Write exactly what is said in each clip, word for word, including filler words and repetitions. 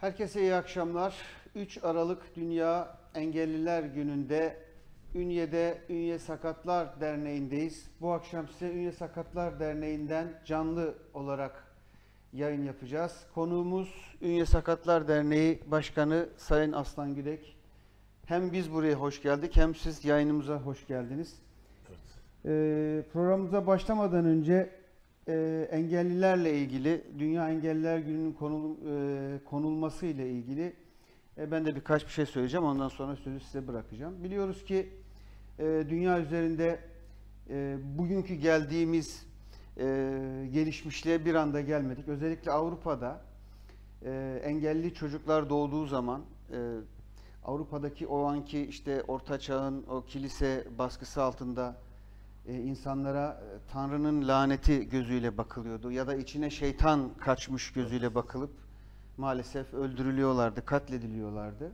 Herkese iyi akşamlar. üç Aralık Dünya Engelliler Günü'nde Ünye'de Ünye Sakatlar Derneği'ndeyiz. Bu akşam size Ünye Sakatlar Derneği'nden canlı olarak yayın yapacağız. Konuğumuz Ünye Sakatlar Derneği Başkanı Sayın Aslan Gülek. Hem biz buraya hoş geldik hem siz yayınımıza hoş geldiniz. Evet. Ee, programımıza başlamadan önce e, engellilerle ilgili, Dünya Engelliler Günü'nün konul, e, konulması ile ilgili e, ben de birkaç bir şey söyleyeceğim. Ondan sonra sözü size bırakacağım. Biliyoruz ki e, dünya üzerinde e, bugünkü geldiğimiz e, gelişmişliğe bir anda gelmedik. Özellikle Avrupa'da e, engelli çocuklar doğduğu zaman e, Avrupa'daki o anki işte Orta Çağ'ın o kilise baskısı altında e, insanlara e, Tanrı'nın laneti gözüyle bakılıyordu ya da içine şeytan kaçmış gözüyle bakılıp maalesef öldürülüyorlardı, katlediliyorlardı.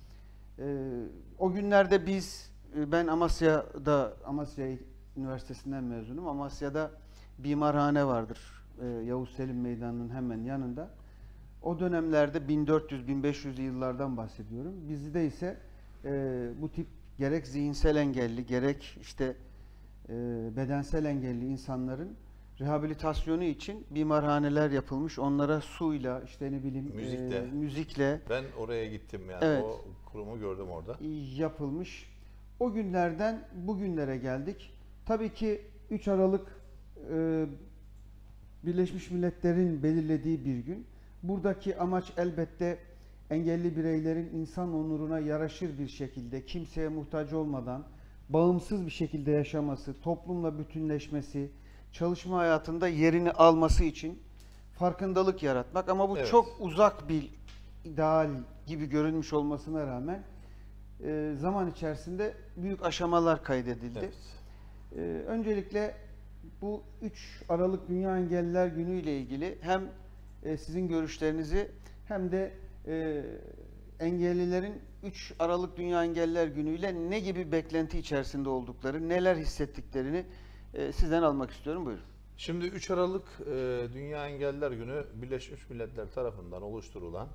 E, o günlerde biz, e, ben Amasya'da, Amasya Üniversitesi'nden mezunum. Amasya'da bimarhane vardır. E, Yavuz Selim Meydanı'nın hemen yanında. O dönemlerde bin dört yüz bin beş yüz yıllardan bahsediyorum. Bizde ise e, bu tip gerek zihinsel engelli gerek işte e, bedensel engelli insanların rehabilitasyonu için bimarhaneler yapılmış. Onlara suyla işte ne bileyim müzikle, e, müzikle ben oraya gittim yani evet, o kurumu gördüm orada. Yapılmış. O günlerden bugünlere geldik. Tabii ki üç Aralık e, Birleşmiş Milletler'in belirlediği bir gün. Buradaki amaç elbette engelli bireylerin insan onuruna yaraşır bir şekilde, kimseye muhtaç olmadan, bağımsız bir şekilde yaşaması, toplumla bütünleşmesi, çalışma hayatında yerini alması için farkındalık yaratmak. Ama bu evet, çok uzak bir ideal gibi görünmüş olmasına rağmen e, zaman içerisinde büyük aşamalar kaydedildi. Evet. E, öncelikle bu üç Aralık Dünya Engelliler Günü ile ilgili hem e, sizin görüşlerinizi hem de e, engellilerin üç Aralık Dünya Engelliler Günü ile ne gibi beklenti içerisinde oldukları, neler hissettiklerini e, sizden almak istiyorum. Buyurun. Şimdi üç Aralık e, Dünya Engelliler Günü Birleşmiş Milletler tarafından oluşturulan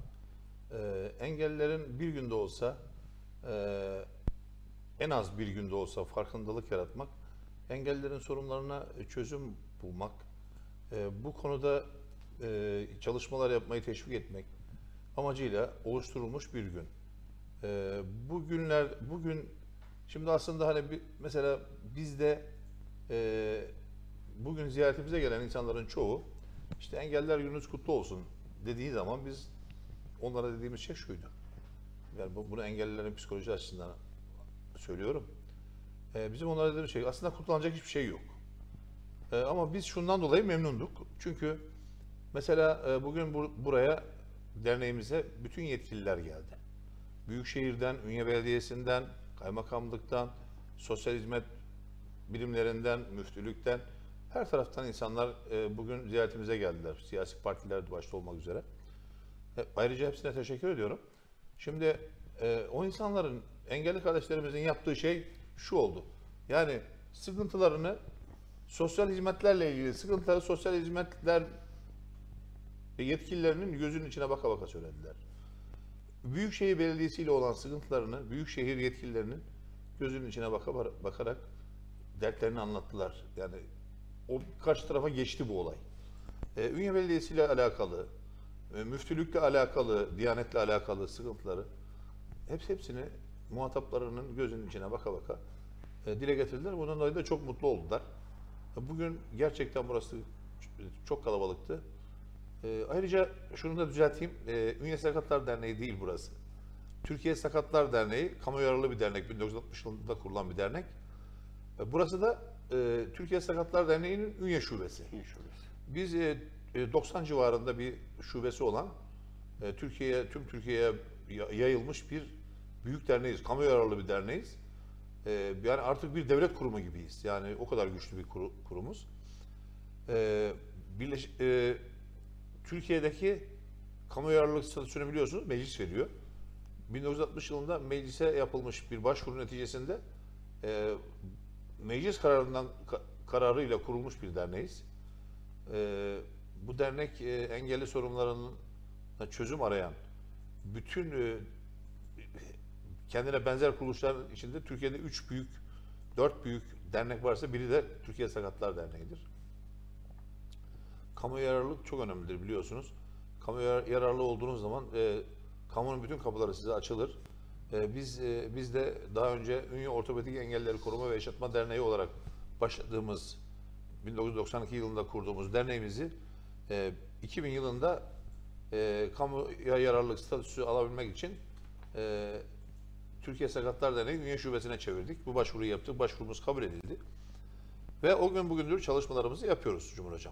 e, engellilerin bir günde olsa e, en az bir günde olsa farkındalık yaratmak, engellilerin sorunlarına çözüm bulmak, e, bu konuda e, çalışmalar yapmayı teşvik etmek amacıyla oluşturulmuş bir gün. E, bu günler, bugün şimdi aslında hani bir, mesela bizde e, bugün ziyaretimize gelen insanların çoğu işte engelliler gününüz kutlu olsun dediği zaman biz onlara dediğimiz şey şuydu. Yani bu, bunu engellilerin psikoloji açısından söylüyorum. Ee, bizim onlara dediğimiz şey aslında kutlanacak hiçbir şey yok. Ee, ama biz şundan dolayı memnunduk. Çünkü mesela e, bugün bu, buraya derneğimize bütün yetkililer geldi. Büyükşehir'den, Ünye Belediyesi'nden, kaymakamlıktan, sosyal hizmet birimlerinden, müftülükten, her taraftan insanlar e, bugün ziyaretimize geldiler. Siyasi partiler de başta olmak üzere. E, ayrıca hepsine teşekkür ediyorum. Şimdi e, o insanların, engelli kardeşlerimizin yaptığı şey şu oldu. Yani sıkıntılarını, sosyal hizmetlerle ilgili sıkıntıları sosyal hizmetler yetkililerinin gözünün içine baka baka söylediler. Büyükşehir Belediyesi ile olan sıkıntılarını Büyükşehir yetkililerinin gözünün içine baka, bakarak dertlerini anlattılar. Yani o karşı tarafa geçti bu olay. Ee, Ünye Belediyesi ile alakalı, e, müftülükle alakalı, diyanetle alakalı sıkıntıları hepsi hepsini muhataplarının gözünün içine baka baka e, dile getirdiler. Bundan dolayı da çok mutlu oldular. Bugün gerçekten burası çok kalabalıktı. E, ayrıca şunu da düzelteyim. E, Ünye Sakatlar Derneği değil burası. Türkiye Sakatlar Derneği, kamu yararlı bir dernek. bin dokuz yüz altmış yılında kurulan bir dernek. E, burası da e, Türkiye Sakatlar Derneği'nin Ünye Şubesi. Ünye Şubesi. Biz e, doksan civarında bir şubesi olan e, Türkiye'ye, tüm Türkiye'ye yayılmış bir büyük derneğiz. Kamu yararlı bir derneğiz. E, yani artık bir devlet kurumu gibiyiz. Yani o kadar güçlü bir kuru, kurumuz. E, Birleş, e, Türkiye'deki kamu yararlılık statüsünü biliyorsunuz meclis veriyor. bin dokuz yüz altmış yılında meclise yapılmış bir başvuru neticesinde e, meclis kararından kararıyla kurulmuş bir derneğiz. E, bu dernek e, engelli sorunlarının çözüm arayan bütün e, kendine benzer kuruluşlar içinde Türkiye'de üç büyük, dört büyük dernek varsa biri de Türkiye Sakatlar Derneği'dir. Kamu yararlılık çok önemlidir biliyorsunuz. Kamu yararlı olduğunuz zaman e, kamunun bütün kapıları size açılır. E, biz e, biz de daha önce Ünye Ortopedik Engellileri Koruma ve Yaşatma Derneği olarak başladığımız bin dokuz yüz doksan iki yılında kurduğumuz derneğimizi e, iki bin yılında e, kamuya yararlılık statüsü alabilmek için e, Türkiye Sakatlar Derneği Ünye Şubesi'ne çevirdik. Bu başvuruyu yaptık. Başvurumuz kabul edildi. Ve o gün bugündür çalışmalarımızı yapıyoruz Cumhur Hocam.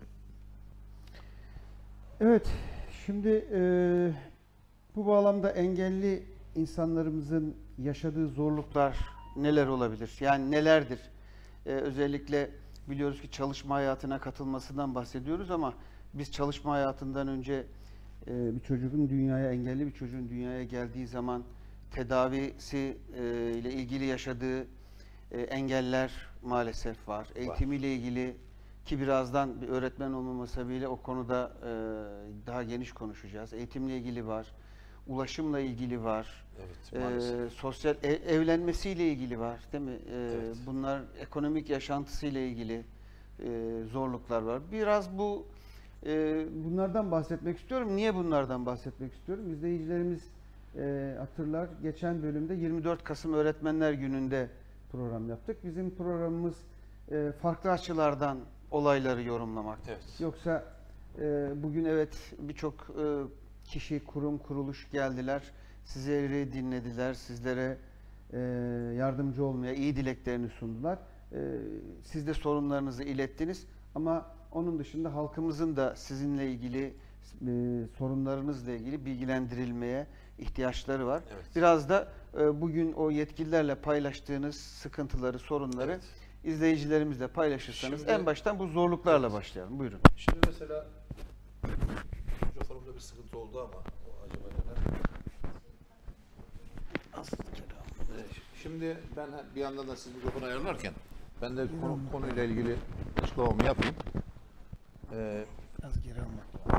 Evet, şimdi e, bu bağlamda engelli insanlarımızın yaşadığı zorluklar neler olabilir? Yani nelerdir? E, özellikle biliyoruz ki çalışma hayatına katılmasından bahsediyoruz ama biz çalışma hayatından önce e, bir çocuğun dünyaya, engelli bir çocuğun dünyaya geldiği zaman tedavisi e, ile ilgili yaşadığı e, engeller maalesef var. Eğitimiyle ilgili ki birazdan bir öğretmen olmama sebebiyle o konuda e, daha geniş konuşacağız. Eğitimle ilgili var, ulaşımla ilgili var, Evet, e, sosyal ev, evlenmesiyle ilgili var, değil mi? E, Evet. Bunlar ekonomik yaşantısıyla ilgili e, zorluklar var. Biraz bu e, bunlardan bahsetmek istiyorum. Niye bunlardan bahsetmek istiyorum? İzleyicilerimiz e, hatırlar. Geçen bölümde yirmi dört Kasım Öğretmenler Günü'nde program yaptık. Bizim programımız e, farklı açılardan olayları yorumlamak. Evet. Yoksa e, bugün evet birçok e, kişi, kurum, kuruluş geldiler. Sizleri dinlediler. Sizlere e, yardımcı olmaya iyi dileklerini sundular. E, siz de sorunlarınızı ilettiniz. Ama onun dışında halkımızın da sizinle ilgili e, sorunlarınızla ilgili bilgilendirilmeye ihtiyaçları var. Evet. Biraz da e, bugün o yetkililerle paylaştığınız sıkıntıları, sorunları Evet. izleyicilerimizle paylaşırsanız Şimdi- en baştan bu zorluklarla Evet. başlayalım. Buyurun. Şimdi mesela mikrofonumda bir sıkıntı oldu ama o acaba neden? Evet, Şimdi ben bir yandan da siz mikrofonu ayarlarken ben de konu, konuyla ilgili açıklamamı yapayım. Ee, Az geri almak.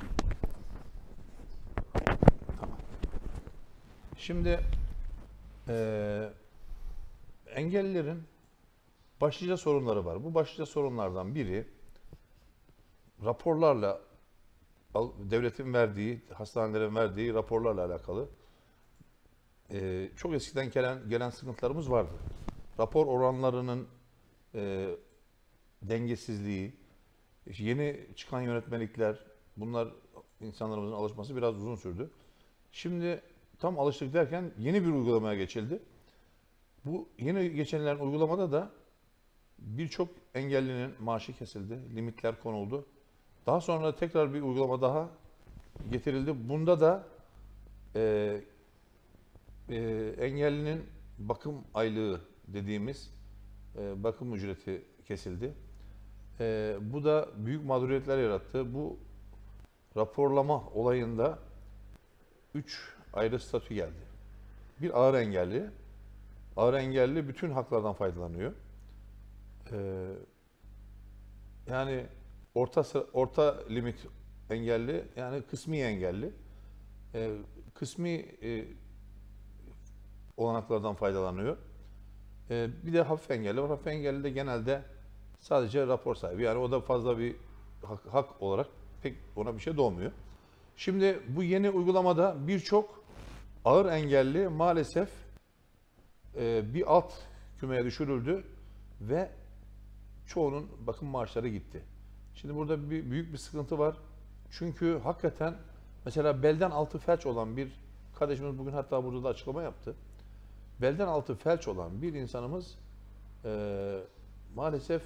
Şimdi eee engellilerin başlıca sorunları var. Bu başlıca sorunlardan biri raporlarla al- devletin verdiği, hastanelerin verdiği raporlarla alakalı eee, çok eskiden gelen gelen sıkıntılarımız vardı. Rapor oranlarının eee, dengesizliği, işte yeni çıkan yönetmelikler, bunlar insanlarımızın alışması biraz uzun sürdü. Şimdi tam alıştık derken yeni bir uygulamaya geçildi. Bu yeni geçenilen uygulamada da birçok engellinin maaşı kesildi, limitler konuldu. Daha sonra tekrar bir uygulama daha getirildi. Bunda da e, e, engellinin bakım aylığı dediğimiz e, bakım ücreti kesildi. E, bu da büyük mağduriyetler yarattı. Bu raporlama olayında üç ayrı statü geldi. Bir ağır engelli. Ağır engelli bütün haklardan faydalanıyor. Ee, yani orta sı- orta limit engelli, yani kısmi engelli. Ee, kısmi e, olanaklardan faydalanıyor. Ee, bir de hafif engelli var. Hafif engelli de genelde sadece rapor sahibi. Yani o da fazla bir hak, hak olarak pek ona bir şey doğmuyor. Şimdi bu yeni uygulamada birçok ağır engelli maalesef e, bir alt kümeye düşürüldü ve çoğunun bakım maaşları gitti. Şimdi burada bir büyük bir sıkıntı var. Çünkü hakikaten mesela belden altı felç olan bir kardeşimiz bugün hatta burada da açıklama yaptı. Belden altı felç olan bir insanımız e, maalesef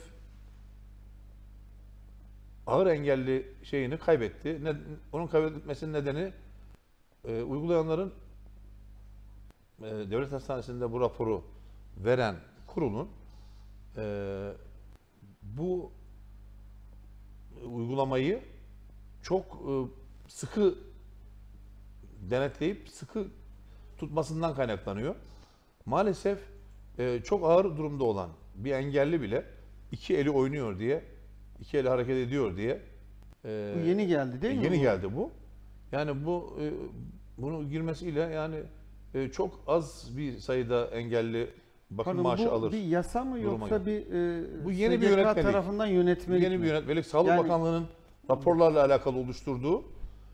ağır engelli şeyini kaybetti. Ne, onun kaybetmesinin nedeni e, uygulayanların e, devlet hastanesinde bu raporu veren kurulun e, bu uygulamayı çok e, sıkı denetleyip sıkı tutmasından kaynaklanıyor. Maalesef e, çok ağır durumda olan bir engelli bile iki eli oynuyor diye, iki eli hareket ediyor diye. e, Bu yeni geldi değil mi Yeni bu? geldi bu. Yani bu e, bunu girmesiyle yani e, çok az bir sayıda engelli bakım Pardon, maaşı bu alır. bir yasa mı duruma yoksa geldi. bir e, Bu yeni bir S G K yönetmelik. tarafından yönetmelik Yeni mi? bir yönetmelik, Sağlık Yani- Bakanlığı'nın raporlarla alakalı oluşturduğu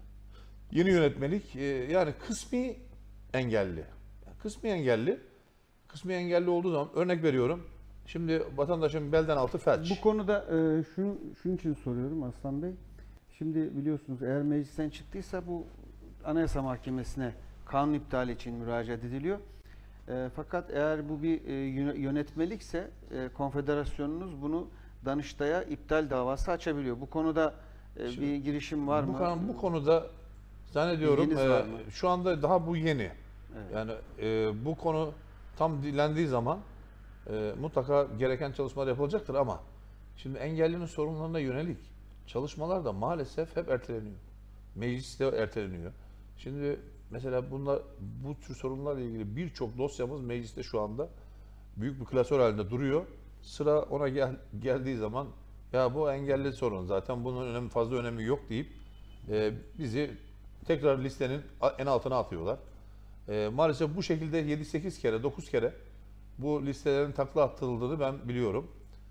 yeni yönetmelik, e, yani kısmi engelli. Kısmi engelli, kısmi engelli olduğu zaman örnek veriyorum. Şimdi vatandaşın belden altı felç. Bu konuda e, şunun, şunun için soruyorum Aslan Bey. Şimdi biliyorsunuz eğer meclisten çıktıysa bu Anayasa Mahkemesi'ne kanun iptali için müracaat ediliyor. E, fakat eğer bu bir e, yöne- yönetmelikse e, konfederasyonunuz bunu Danıştay'a iptal davası açabiliyor. Bu konuda e, Şimdi bir girişim var bu, mı? kan- bu konuda zannediyorum Bilginiz e, var mı? şu anda daha bu yeni. Evet. Yani e, bu konu tam dilendiği zaman e, mutlaka gereken çalışmalar yapılacaktır ama şimdi engellinin sorunlarına yönelik çalışmalar da maalesef hep erteleniyor. Mecliste erteleniyor. Şimdi mesela bunlar, bu tür sorunlarla ilgili birçok dosyamız mecliste şu anda büyük bir klasör halinde duruyor. Sıra ona gel, geldiği zaman ya bu engelli sorun zaten bunun önemi, fazla önemi yok deyip e, bizi tekrar listenin en altına atıyorlar. E, maalesef bu şekilde yedi sekiz kere, dokuz kere bu listelerin takla attırıldığını ben biliyorum.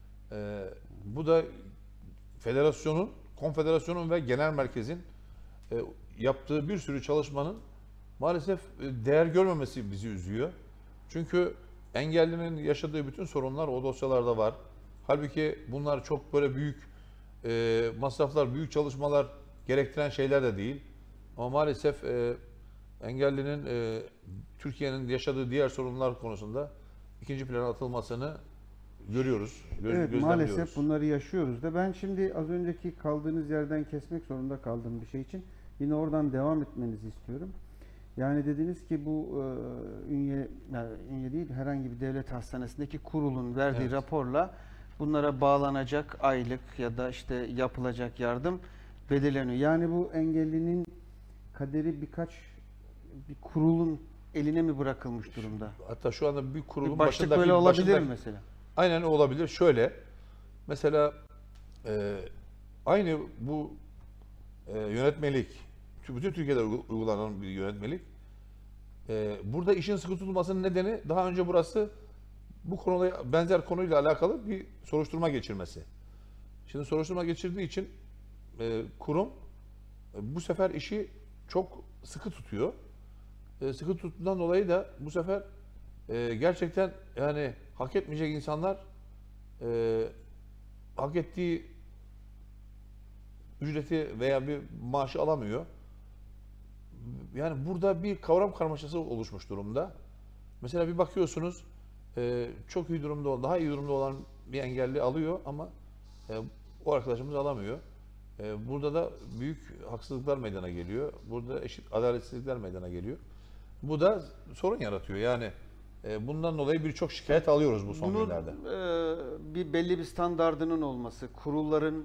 E, bu da federasyonun, konfederasyonun ve genel merkezin e, yaptığı bir sürü çalışmanın maalesef e, değer görmemesi bizi üzüyor. Çünkü engellinin yaşadığı bütün sorunlar o dosyalarda var. Halbuki bunlar çok böyle büyük e, masraflar, büyük çalışmalar gerektiren şeyler de değil. Ama maalesef e, engellinin e, Türkiye'nin yaşadığı diğer sorunlar konusunda ikinci plana atılmasını görüyoruz. Göz, Evet, gözlemliyoruz. maalesef bunları yaşıyoruz da ben şimdi az önceki kaldığınız yerden kesmek zorunda kaldığım bir şey için yine oradan devam etmenizi istiyorum. Yani dediniz ki bu e, Ünye, yani Ünye değil herhangi bir devlet hastanesindeki kurulun verdiği Evet. raporla bunlara bağlanacak aylık ya da işte yapılacak yardım belirleniyor. Yani bu engellinin kaderi birkaç bir kurulun eline mi bırakılmış durumda? Hatta şu anda bir kurulun Bir başlık başındaki, böyle olabilir başındaki- mi mesela? Aynen olabilir. Şöyle, mesela e, aynı bu e, yönetmelik, bütün Türkiye'de uygu- uygulanan bir yönetmelik. E, burada işin sıkı tutulmasının nedeni daha önce burası bu konuda benzer konuyla alakalı bir soruşturma geçirmesi. Şimdi soruşturma geçirdiği için e, kurum e, bu sefer işi çok sıkı tutuyor. E, sıkı tuttuğundan dolayı da bu sefer e, gerçekten yani hak etmeyecek insanlar e, hak ettiği ücreti veya bir maaşı alamıyor. Yani burada bir kavram karmaşası oluşmuş durumda. Mesela bir bakıyorsunuz e, çok iyi durumda olan, daha iyi durumda olan bir engelli alıyor ama e, o arkadaşımız alamıyor. E, burada da büyük haksızlıklar meydana geliyor. Burada eşit adaletsizlikler meydana geliyor. Bu da sorun yaratıyor. Yani e, bundan dolayı birçok şikayet alıyoruz bu son Bunun günlerde. e, bir belli bir standardının olması, kurulların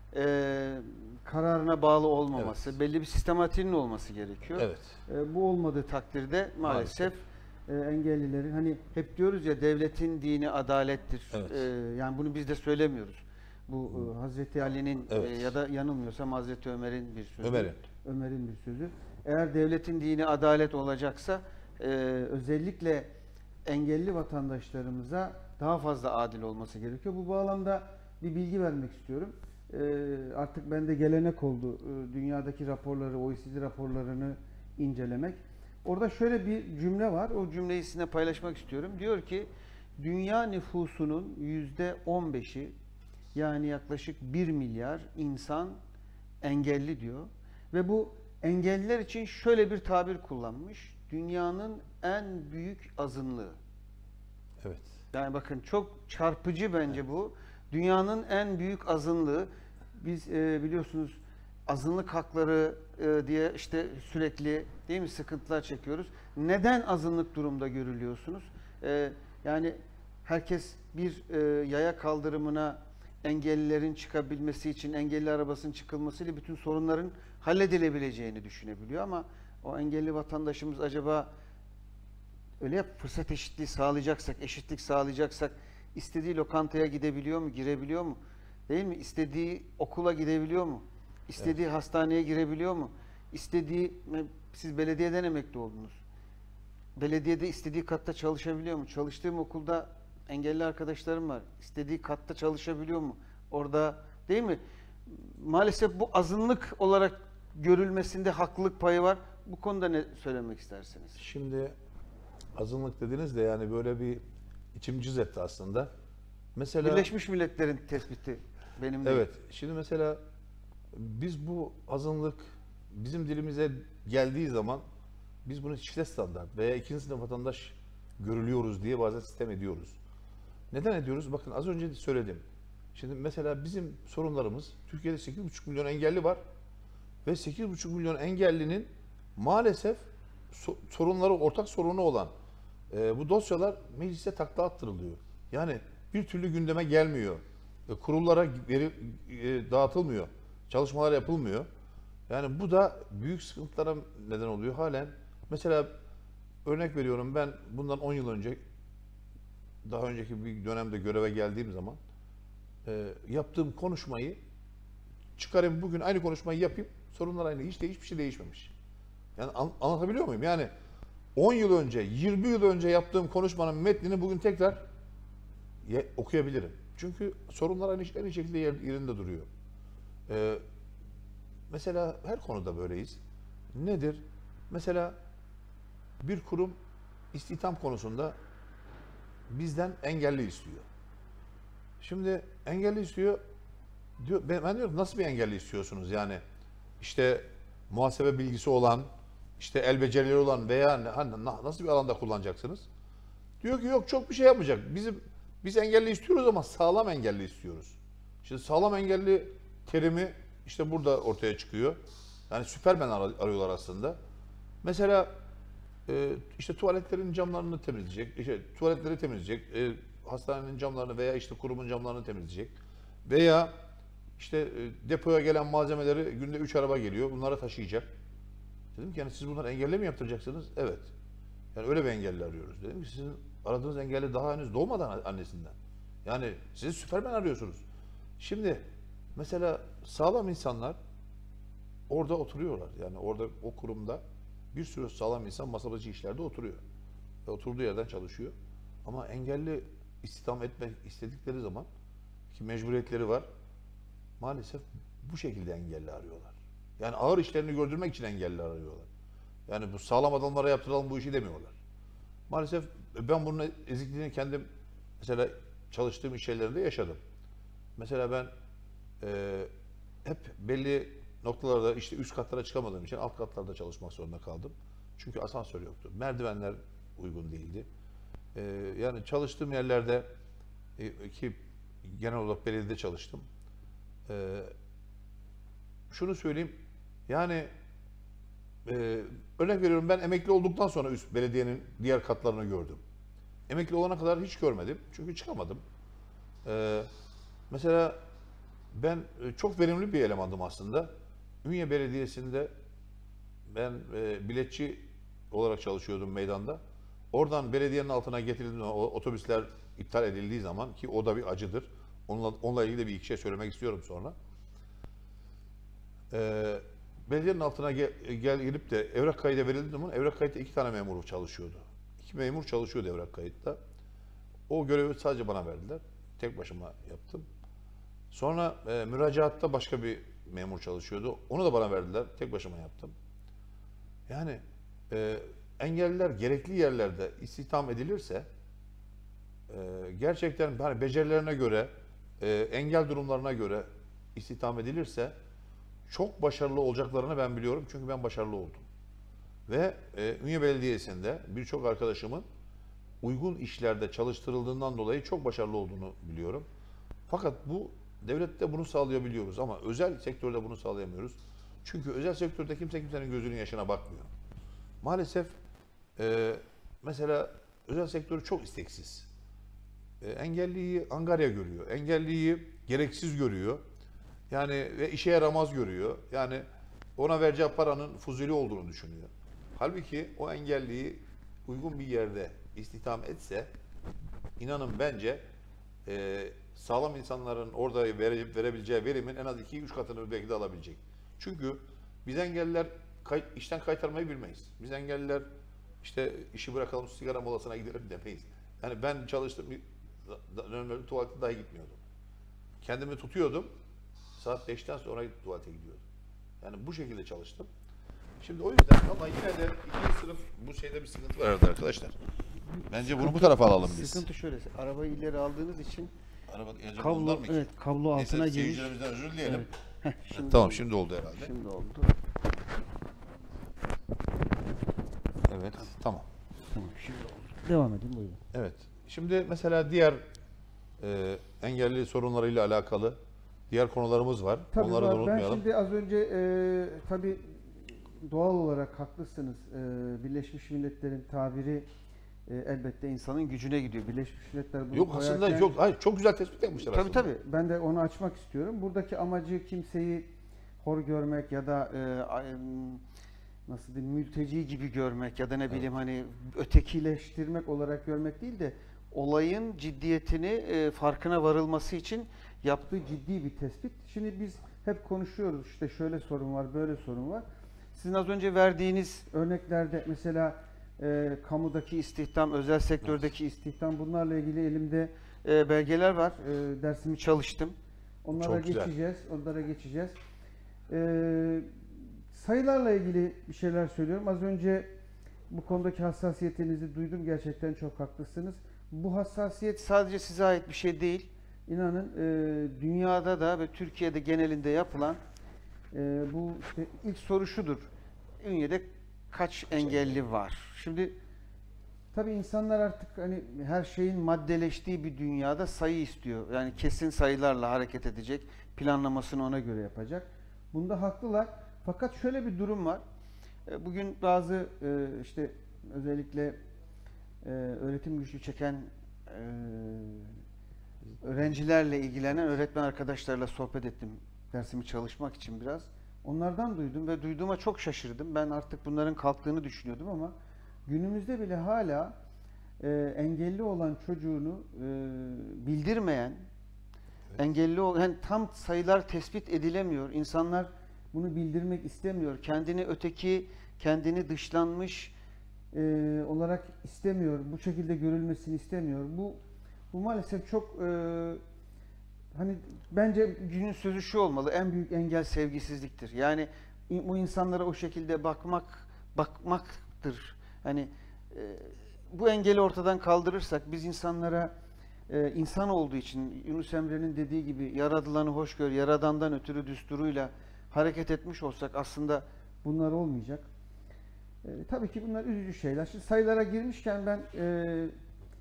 e, kararına bağlı olmaması, belli bir sistematiğinin olması gerekiyor. Evet. E, bu olmadığı takdirde maalesef, e, engellilerin hani hep diyoruz ya devletin dini adalettir. Evet. E, yani bunu biz de söylemiyoruz. Bu e, Hazreti Ali'nin Evet. e, ya da yanılmıyorsam Hazreti Ömer'in bir sözü. Ömer'in. Ömer'in bir sözü. Eğer devletin dini adalet olacaksa e, özellikle engelli vatandaşlarımıza daha fazla adil olması gerekiyor. Bu bağlamda bir bilgi vermek istiyorum. E, artık bende gelenek oldu e, dünyadaki raporları, O E C D raporlarını incelemek. Orada şöyle bir cümle var. O cümleyi sizinle paylaşmak istiyorum. Diyor ki dünya nüfusunun yüzde on beşi yani yaklaşık bir milyar insan engelli diyor. Ve bu engelliler için şöyle bir tabir kullanmış. Dünyanın en büyük azınlığı. Evet. Yani bakın çok çarpıcı bence bu. Dünyanın en büyük azınlığı. Biz e, biliyorsunuz azınlık hakları e, diye işte sürekli değil mi sıkıntılar çekiyoruz. Neden azınlık durumda görülüyorsunuz? E, yani herkes bir e, yaya kaldırımına engellilerin çıkabilmesi için engelli arabasının çıkılmasıyla bütün sorunların halledilebileceğini düşünebiliyor ama o engelli vatandaşımız acaba öyle ya fırsat eşitliği sağlayacaksak, eşitlik sağlayacaksak istediği lokantaya gidebiliyor mu, girebiliyor mu? Değil mi? İstediği okula gidebiliyor mu? İstediği hastaneye girebiliyor mu? İstediği Siz belediyeden emekli oldunuz. Belediyede istediği katta çalışabiliyor mu? Çalıştığım okulda engelli arkadaşlarım var. İstediği katta çalışabiliyor mu? Orada değil mi? Maalesef bu azınlık olarak görülmesinde haklılık payı var. Bu konuda ne söylemek istersiniz? Şimdi azınlık dediniz de yani böyle bir içim cız etti aslında. Mesela Birleşmiş Milletler'in tespiti benim değil. evet. Şimdi mesela biz bu azınlık bizim dilimize geldiği zaman biz bunu çifte standart veya ikinci sınıf vatandaş görülüyoruz diye bazen sistem ediyoruz. Neden ediyoruz? Bakın az önce de söyledim. Şimdi mesela bizim sorunlarımız Türkiye'de sekiz buçuk milyon engelli var ve sekiz buçuk milyon engellinin maalesef so- sorunları ortak sorunu olan e, bu dosyalar meclise takla attırılıyor. Yani bir türlü gündeme gelmiyor. E, kurullara veri, e, dağıtılmıyor. Çalışmalar yapılmıyor. Yani bu da büyük sıkıntılara neden oluyor halen. Mesela örnek veriyorum, ben bundan on yıl önce daha önceki bir dönemde göreve geldiğim zaman e, yaptığım konuşmayı çıkarayım, bugün aynı konuşmayı yapayım, sorunlar aynı, hiç de hiçbir şey değişmemiş. Yani an, anlatabiliyor muyum? Yani on yıl önce, yirmi yıl önce yaptığım konuşmanın metnini bugün tekrar ye, okuyabilirim. Çünkü sorunlar aynı, aynı şekilde yer, yerinde duruyor. Ee, mesela her konuda böyleyiz. Nedir? Mesela bir kurum istihdam konusunda bizden engelli istiyor. Şimdi engelli istiyor. Diyor, ben, ben diyorum nasıl bir engelli istiyorsunuz? Yani işte muhasebe bilgisi olan, işte el becerileri olan veya ne- hani na- nasıl bir alanda kullanacaksınız? Diyor ki yok, çok bir şey yapmayacak. Bizim biz engelli istiyoruz ama sağlam engelli istiyoruz. Şimdi sağlam engelli terimi işte burada ortaya çıkıyor. Yani Süpermen ar- arıyorlar aslında. Mesela e, işte tuvaletlerin camlarını temizleyecek, işte tuvaletleri temizleyecek, e, hastanenin camlarını veya işte kurumun camlarını temizleyecek veya işte e, depoya gelen malzemeleri günde üç araba geliyor, bunları taşıyacak. Dedim ki yani siz bunları engelli mi yaptıracaksınız? Evet. Yani öyle bir engelli arıyoruz. Dedim ki sizin aradığınız engelli daha henüz doğmadan annesinden. Yani siz Süpermen arıyorsunuz. Şimdi mesela sağlam insanlar orada oturuyorlar. Yani orada o kurumda bir sürü sağlam insan masa başı işlerde oturuyor. Ve oturduğu yerden çalışıyor. Ama engelli istihdam etmek istedikleri zaman ki mecburiyetleri var. Maalesef bu şekilde engelli arıyorlar. Yani ağır işlerini gördürmek için engelli arıyorlar. Yani bu sağlam adamlara yaptıralım bu işi demiyorlar. Maalesef ben bunun ezikliğini kendim mesela çalıştığım iş yerlerinde yaşadım. Mesela ben e, hep belli noktalarda işte üst katlara çıkamadığım için alt katlarda çalışmak zorunda kaldım. Çünkü asansör yoktu. Merdivenler uygun değildi. E, yani çalıştığım yerlerde e, ki genel olarak belediyede çalıştım. E, şunu söyleyeyim. Yani e, örnek veriyorum, ben emekli olduktan sonra üst belediyenin diğer katlarını gördüm. Emekli olana kadar hiç görmedim. Çünkü çıkamadım. E, mesela ben e, çok verimli bir elemandım aslında. Ünye Belediyesi'nde ben e, biletçi olarak çalışıyordum meydanda. Oradan belediyenin altına getirildiğinde o otobüsler iptal edildiği zaman, ki o da bir acıdır. Onunla, onunla ilgili de bir iki şey söylemek istiyorum sonra. Ee, belediyenin altına gel, gel gelip de evrak kaydı verildiği zaman evrak kayıtta iki tane memur çalışıyordu. İki memur çalışıyordu evrak kayıtta. O görevi sadece bana verdiler. Tek başıma yaptım. Sonra e, müracaatta başka bir memur çalışıyordu. Onu da bana verdiler. Tek başıma yaptım. Yani e, engelliler gerekli yerlerde istihdam edilirse e, gerçekten hani becerilerine göre, e, engel durumlarına göre istihdam edilirse çok başarılı olacaklarını ben biliyorum. Çünkü ben başarılı oldum. Ve e, Ünye Belediyesi'nde birçok arkadaşımın uygun işlerde çalıştırıldığından dolayı çok başarılı olduğunu biliyorum. Fakat bu devlette bunu sağlayabiliyoruz ama özel sektörde bunu sağlayamıyoruz. Çünkü özel sektörde kimse kimsenin gözünün yaşına bakmıyor. Maalesef e, mesela özel sektör çok isteksiz. E, engelliyi angarya görüyor. Engelliyi gereksiz görüyor. Yani ve işe yaramaz görüyor. Yani ona vereceği paranın fuzuli olduğunu düşünüyor. Halbuki o engelliyi uygun bir yerde istihdam etse, inanın bence e, sağlam insanların orada vere, verebileceği verimin en az iki üç katını belki de alabilecek. Çünkü biz engelliler kay, işten kaytarmayı bilmeyiz. Biz engelliler işte işi bırakalım sigara molasına gidelim demeyiz. Yani ben çalıştım dönemlerde tuvalete dahi gitmiyordum. Kendimi tutuyordum. Saat beşten sonra tuvalete gidiyordum. Yani bu şekilde çalıştım. Şimdi o yüzden ama yine de ikinci sınıf bu şeyde bir sıkıntı var arada arkadaşlar. Bence bunu bu tarafa alalım biz. Sıkıntı şöyle. Arabayı ileri aldığınız için Araba, acaba kablo, bunlar mı ki? evet, kablo altına Neyse, girmiş. seyircilerimizden özür dileyelim. Evet. Heh, şimdi Tamam oldu. şimdi oldu herhalde. Şimdi oldu. Evet tamam. Tamam, şimdi oldu. Devam edin buyurun. Evet. Şimdi mesela diğer e, engelli sorunlarıyla alakalı diğer konularımız var. Tabii Onları da var. Ben unutmayalım. şimdi az önce e, tabii doğal olarak haklısınız. E, Birleşmiş Milletler'in tabiri e, elbette insanın gücüne gidiyor. Birleşmiş Milletler bunu Yok aslında koyarken- yok. Hayır, çok güzel tespit yapmışlar Tabii aslında. tabii. Ben de onu açmak istiyorum. Buradaki amacı kimseyi hor görmek ya da e, a- em, nasıl diyeyim mülteci gibi görmek ya da ne bileyim hani ötekileştirmek olarak görmek değil de olayın ciddiyetini e, farkına varılması için yaptığı ciddi bir tespit. Şimdi biz hep konuşuyoruz işte şöyle sorun var, böyle sorun var. Sizin az önce verdiğiniz örneklerde mesela e, kamudaki istihdam, özel sektördeki istihdam bunlarla ilgili elimde e, belgeler var. E, dersimi çalıştım. Onlara Çok güzel. geçeceğiz. Onlara geçeceğiz. E, sayılarla ilgili bir şeyler söylüyorum. Az önce bu konudaki hassasiyetinizi duydum. Gerçekten çok haklısınız. Bu hassasiyet sadece size ait bir şey değil. İnanın e, dünyada da ve Türkiye'de genelinde yapılan e, bu işte ilk soru şudur. Ünye'de kaç engelli var? Şimdi tabii insanlar artık hani her şeyin maddeleştiği bir dünyada sayı istiyor. Yani kesin sayılarla hareket edecek. Planlamasını ona göre yapacak. Bunda haklılar. Fakat şöyle bir durum var. E, Bugün bazı e, işte özellikle e, öğretim güçlüğü çeken e, öğrencilerle ilgilenen öğretmen arkadaşlarla sohbet ettim. Dersimi çalışmak için biraz. Onlardan duydum ve duyduğuma çok şaşırdım. Ben artık bunların kalktığını düşünüyordum ama günümüzde bile hala e, engelli olan çocuğunu e, bildirmeyen, Evet. engelli ol, yani tam sayılar tespit edilemiyor. İnsanlar bunu bildirmek istemiyor. Kendini öteki, kendini dışlanmış e, olarak istemiyor. Bu şekilde görülmesini istemiyor. Bu bu maalesef çok e, hani bence günün sözü şu olmalı. En büyük engel sevgisizliktir. Yani in- bu insanlara o şekilde bakmak bakmaktır. Hani e, bu engeli ortadan kaldırırsak biz insanlara e, insan olduğu için Yunus Emre'nin dediği gibi yaradılanı hoş gör, yaradandan ötürü düsturuyla hareket etmiş olsak aslında bunlar olmayacak. E, tabii ki bunlar üzücü şeyler. Şimdi sayılara girmişken ben e,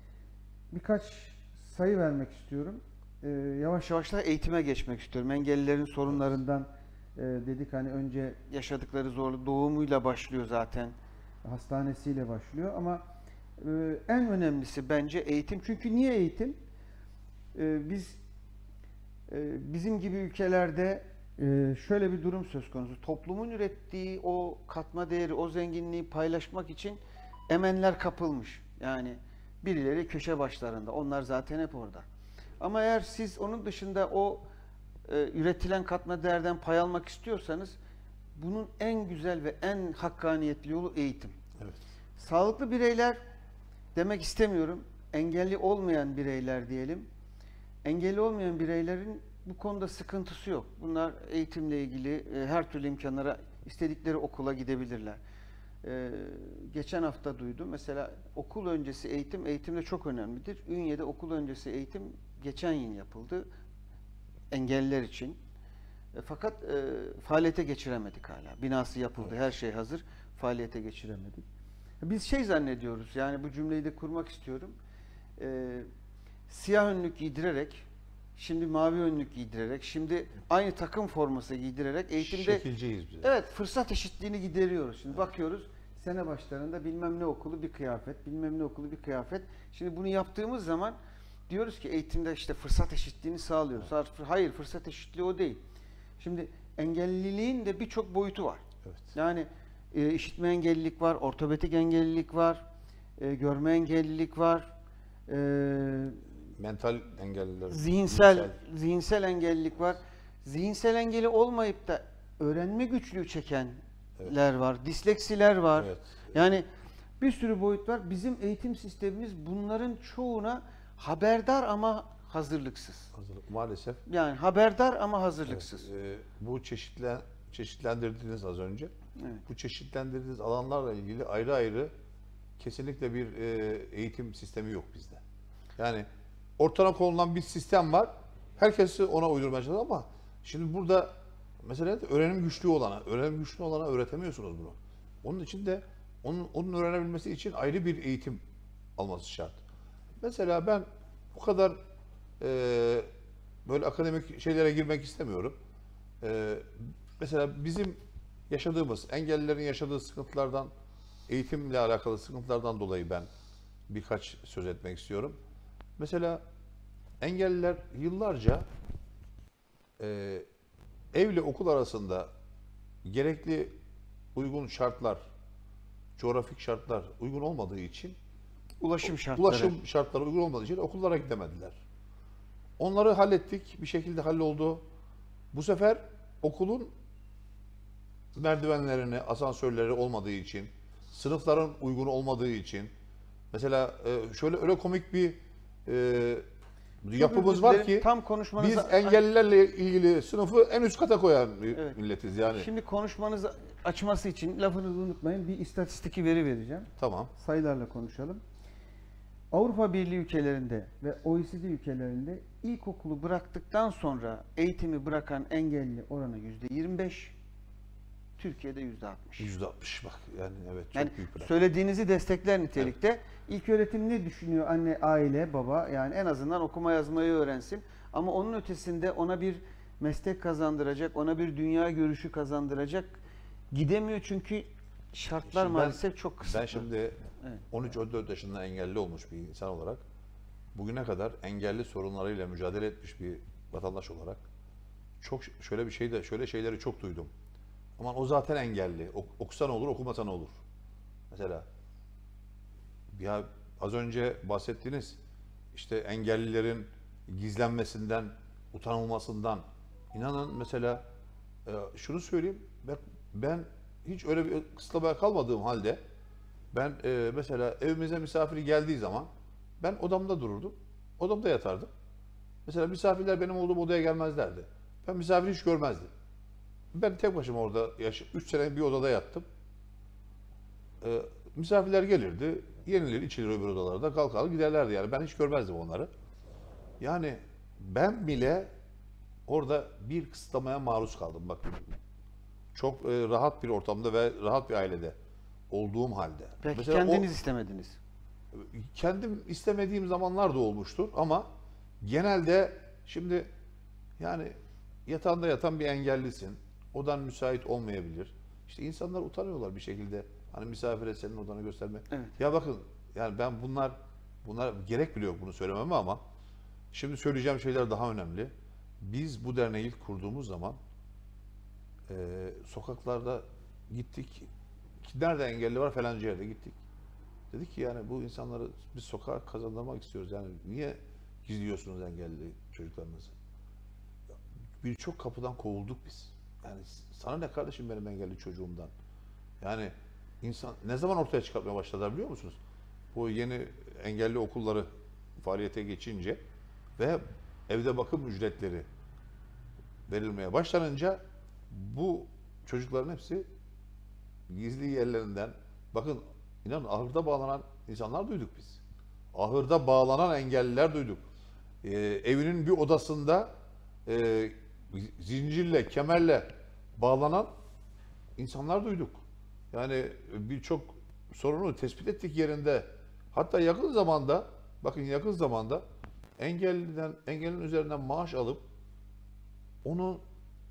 birkaç sayı vermek istiyorum. E, yavaş yavaş da eğitime geçmek istiyorum. Engellilerin sorunlarından e, dedik hani önce yaşadıkları zorluk doğumuyla başlıyor zaten. Hastanesiyle başlıyor ama e, en önemlisi bence eğitim. Çünkü niye eğitim? E, biz e, bizim gibi ülkelerde e, şöyle bir durum söz konusu. Toplumun ürettiği o katma değeri, o zenginliği paylaşmak için emenler kapılmış. Yani birileri köşe başlarında. Onlar zaten hep orada. Ama eğer siz onun dışında o e, üretilen katma değerden pay almak istiyorsanız bunun en güzel ve en hakkaniyetli yolu eğitim. Evet. Sağlıklı bireyler demek istemiyorum. Engelli olmayan bireyler diyelim. Engelli olmayan bireylerin bu konuda sıkıntısı yok. Bunlar eğitimle ilgili e, her türlü imkanlara, istedikleri okula gidebilirler. E, geçen hafta duydum. Mesela okul öncesi eğitim, eğitimde çok önemlidir. Ünye'de okul öncesi eğitim geçen yıl yapıldı. Engelliler için. E, fakat e, faaliyete geçiremedik hala. Binası yapıldı, her şey hazır. Faaliyete geçiremedik. Biz şey zannediyoruz, yani bu cümleyi de kurmak istiyorum. E, siyah önlük giydirerek, şimdi mavi önlük giydirerek, şimdi aynı takım forması giydirerek eğitimde Şekilciyiz biz. evet fırsat eşitliğini gideriyoruz. Şimdi bakıyoruz sene başlarında bilmem ne okulu bir kıyafet, bilmem ne okulu bir kıyafet. Şimdi bunu yaptığımız zaman diyoruz ki eğitimde işte fırsat eşitliğini sağlıyoruz. Hayır, fırsat eşitliği o değil. Şimdi engelliliğin de birçok boyutu var. Evet. Yani e, işitme engellilik var, ortopedik engellilik var, e, görme engellilik var, e, Mental engelliler. zihinsel zihinsel engellilik var. Zihinsel engeli olmayıp da öğrenme güçlüğü çeken evet. var, disleksiler var. Evet. Yani bir sürü boyut var. Bizim eğitim sistemimiz bunların çoğuna haberdar ama hazırlıksız. Hazır- Maalesef. Yani haberdar ama hazırlıksız. Evet, e, bu çeşitlen, çeşitlendirdiğiniz az önce. Evet. Bu çeşitlendirdiğiniz alanlarla ilgili ayrı ayrı kesinlikle bir e, eğitim sistemi yok bizde. Yani ortaya konulan bir sistem var. Herkesi ona uydurmaya çalışıyor ama şimdi burada mesela öğrenim güçlüğü olana, öğrenim güçlü olana öğretemiyorsunuz bunu. Onun için de onun, onun öğrenebilmesi için ayrı bir eğitim alması şart. Mesela ben bu kadar e, böyle akademik şeylere girmek istemiyorum. E, mesela bizim yaşadığımız, engellilerin yaşadığı sıkıntılardan, eğitimle alakalı sıkıntılardan dolayı ben birkaç söz etmek istiyorum. Mesela engelliler yıllarca e, evle okul arasında gerekli uygun şartlar, coğrafik şartlar uygun olmadığı için, Ulaşım şartları. ulaşım şartları uygun olmadığı için okullara gidemediler. Onları hallettik, bir şekilde halloldu. Bu sefer okulun merdivenlerini, asansörleri olmadığı için, sınıfların uygun olmadığı için, mesela e, şöyle öyle komik bir e, yapımız var ki tam konuşmanızı biz engellilerle ilgili sınıfı en üst kata koyan bir Evet. milletiz yani. Şimdi konuşmanızı açması için lafınızı unutmayın. Bir istatistik veri vereceğim. Tamam. Sayılarla konuşalım. Avrupa Birliği ülkelerinde ve O E C D ülkelerinde ilkokulu bıraktıktan sonra eğitimi bırakan engelli oranı yüzde yirmi beş. Türkiye'de yüzde altmış. yüzde altmış bak yani evet çok Yani büyük bir rakam. söylediğinizi destekler nitelikte. Evet. İlköğretim ne düşünüyor anne, aile, baba? Yani en azından okuma yazmayı öğrensin. Ama onun ötesinde ona bir meslek kazandıracak, ona bir dünya görüşü kazandıracak gidemiyor çünkü şartlar Şimdi maalesef ben, çok kısıtlı. Ben şimdi Evet. on üç on dört yaşında engelli olmuş bir insan olarak bugüne kadar engelli sorunlarıyla mücadele etmiş bir vatandaş olarak çok şöyle bir şey de şöyle şeyleri çok duydum. Aman o zaten engelli. Ok, okusa ne olur, okumasa ne olur? Mesela ya az önce bahsettiğiniz işte engellilerin gizlenmesinden, utanılmasından inanın mesela e, şunu söyleyeyim ben, ben hiç öyle bir kısıtlamaya kalmadığım halde ben e, mesela evimize misafiri geldiği zaman ben odamda dururdum. Odamda yatardım. Mesela misafirler benim olduğum odaya gelmezlerdi. Ben misafiri hiç görmezdim. Ben tek başıma orada üç sene bir odada yattım. Ee, misafirler gelirdi, yenilir, içilir öbür odalarda, kalkar giderlerdi yani. Ben hiç görmezdim onları. Yani ben bile orada bir kısıtlamaya maruz kaldım. Bakın çok e, rahat bir ortamda ve rahat bir ailede olduğum halde. Belki Mesela kendiniz o, istemediniz. kendim istemediğim zamanlar da olmuştur ama genelde şimdi yani yatağında yatan bir engellisin. Odan müsait olmayabilir. İşte insanlar utanıyorlar bir şekilde. Hani misafire senin odanı gösterme. Evet. Ya bakın yani ben bunlar bunlar gerek bile yok bunu söylememe ama şimdi söyleyeceğim şeyler daha önemli. Biz bu derneği ilk kurduğumuz zaman e, sokaklarda gittik. Nerede engelli var falanca yerde gittik. Dedik ki yani bu insanları biz sokağa kazandırmak istiyoruz. Yani niye gizliyorsunuz engelli çocuklarınızı? Birçok kapıdan kovulduk biz. Yani sana ne kardeşim benim engelli çocuğumdan? Yani insan ne zaman ortaya çıkartmaya başladılar biliyor musunuz? Bu yeni engelli okulları faaliyete geçince ve evde bakım ücretleri verilmeye başlanınca bu çocukların hepsi gizli yerlerinden bakın inanın ahırda bağlanan insanlar duyduk biz. Ahırda bağlanan engelliler duyduk. Ee, evinin bir odasında e, zincirle, kemerle bağlanan insanlar duyduk. Yani birçok sorunu tespit ettik yerinde. Hatta yakın zamanda, bakın yakın zamanda engelliden, engellinin üzerinden maaş alıp onu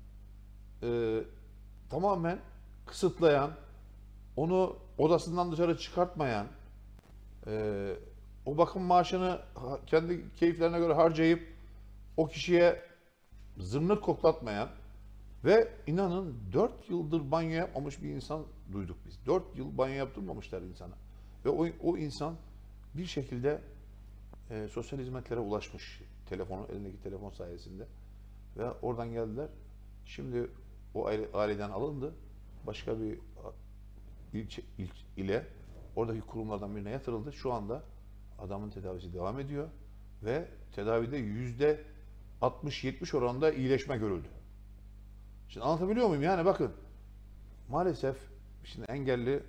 e, tamamen kısıtlayan, onu odasından dışarı çıkartmayan, e, o bakım maaşını kendi keyiflerine göre harcayıp o kişiye zırnık koklatmayan ve inanın dört yıldır banyo yapmamış bir insan duyduk biz. dört yıl banyo yaptırmamışlar insana. Ve o, o insan bir şekilde e, sosyal hizmetlere ulaşmış. Telefonu, elindeki telefon sayesinde. Ve oradan geldiler. Şimdi o aile, aileden alındı. başka bir ilçe, il- ile oradaki kurumlardan birine yatırıldı. Şu anda adamın tedavisi devam ediyor ve tedavide yüzde altmış yetmiş oranında iyileşme görüldü. Şimdi anlatabiliyor muyum? Yani bakın maalesef şimdi engelli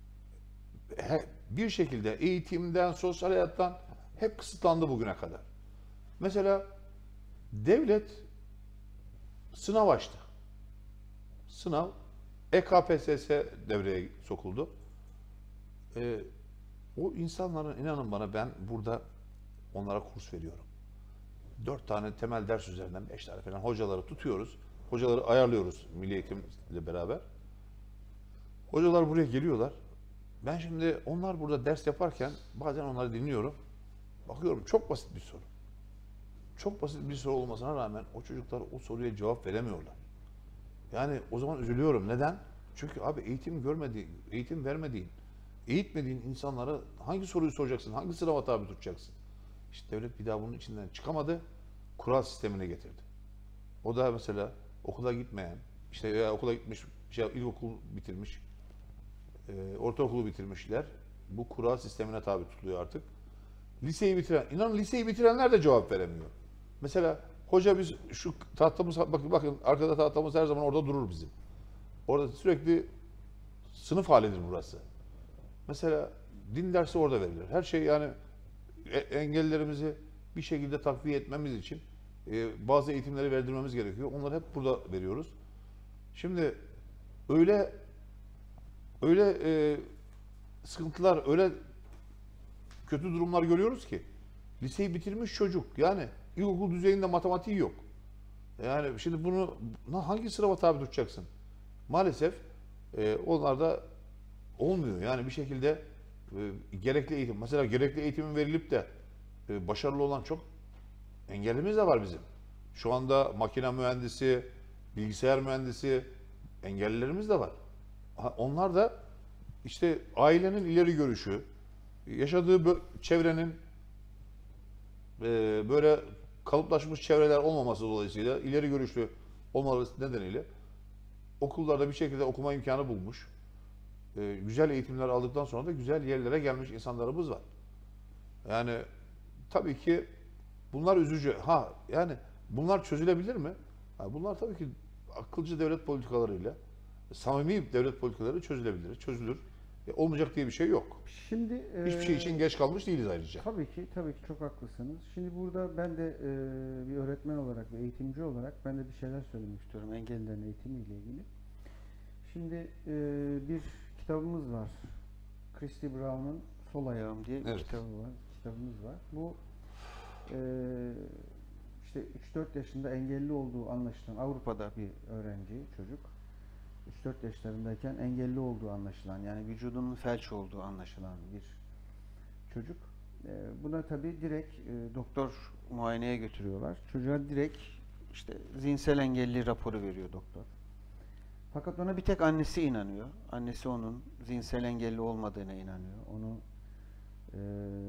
he- bir şekilde eğitimden, sosyal hayattan hep kısıtlandı bugüne kadar. Mesela devlet sınav açtı. Sınav E K P S S devreye sokuldu. Ee, o insanların inanın bana ben burada onlara kurs veriyorum. Dört tane temel ders üzerinden beş tane falan hocaları tutuyoruz. Hocaları ayarlıyoruz Milli Eğitimle beraber. Hocalar buraya geliyorlar. Ben şimdi onlar burada ders yaparken bazen onları dinliyorum. Bakıyorum çok basit bir soru. Çok basit bir soru olmasına rağmen o çocuklar o soruya cevap veremiyorlar. Yani o zaman üzülüyorum. Neden? Çünkü abi eğitim görmediğin, eğitim vermediğin, eğitmediğin insanlara hangi soruyu soracaksın, hangi sınava tabi tutacaksın? İşte devlet bir daha bunun içinden çıkamadı, kural sistemine getirdi. O da mesela okula gitmeyen, işte veya okula gitmiş, şey, ilkokul bitirmiş, e, ortaokulu bitirmişler. Bu kural sistemine tabi tutuluyor artık. Liseyi bitiren, inanın liseyi bitirenler de cevap veremiyor. Mesela hoca biz şu tahtamız, bakın, bakın arkada tahtamız her zaman orada durur bizim. Orada sürekli sınıf halidir burası. Mesela din dersi orada verilir. Her şey yani e- engellerimizi bir şekilde takviye etmemiz için e, bazı eğitimleri verdirmemiz gerekiyor. Onları hep burada veriyoruz. Şimdi öyle öyle e, sıkıntılar, öyle kötü durumlar görüyoruz ki liseyi bitirmiş çocuk yani ilkokul düzeyinde matematiği yok. Yani şimdi bunu hangi sınava tabi tutacaksın? Maalesef e, onlar da olmuyor. Yani bir şekilde e, gerekli eğitim, mesela gerekli eğitimin verilip de e, başarılı olan çok engellimiz de var bizim. Şu anda makine mühendisi, bilgisayar mühendisi engellilerimiz de var. Ha, onlar da işte ailenin ileri görüşü, yaşadığı bö- çevrenin e, böyle kalıplaşmış çevreler olmaması dolayısıyla ileri görüşlü olmaması nedeniyle okullarda bir şekilde okuma imkanı bulmuş. E, güzel eğitimler aldıktan sonra da güzel yerlere gelmiş insanlarımız var. Yani tabii ki bunlar üzücü. Ha yani bunlar çözülebilir mi? Ha, bunlar tabii ki akılcı devlet politikalarıyla, samimi devlet politikaları çözülebilir, çözülür. E, olmayacak diye bir şey yok. Şimdi Hiçbir şey e, için geç kalmış değiliz ayrıca. tabii ki, tabii ki çok haklısınız. Şimdi burada ben de e, bir öğretmen olarak ve eğitimci olarak ben de bir şeyler söylemek istiyorum engellilerin eğitimiyle ilgili. Şimdi e, bir kitabımız var. Christy Brown'un Sol Ayağım diye bir Evet. kitabı var, kitabımız var. Bu e, işte üç dört yaşında engelli olduğu anlaşılan Avrupa'da bir öğrenci, çocuk. üç dört yaşlarındayken engelli olduğu anlaşılan, yani vücudunun felç olduğu anlaşılan bir çocuk. E, buna tabii direkt e, doktor muayeneye götürüyorlar. Çocuğa direkt işte zihinsel engelli raporu veriyor doktor. Fakat ona bir tek annesi inanıyor. Annesi onun zihinsel engelli olmadığına inanıyor. Onu e,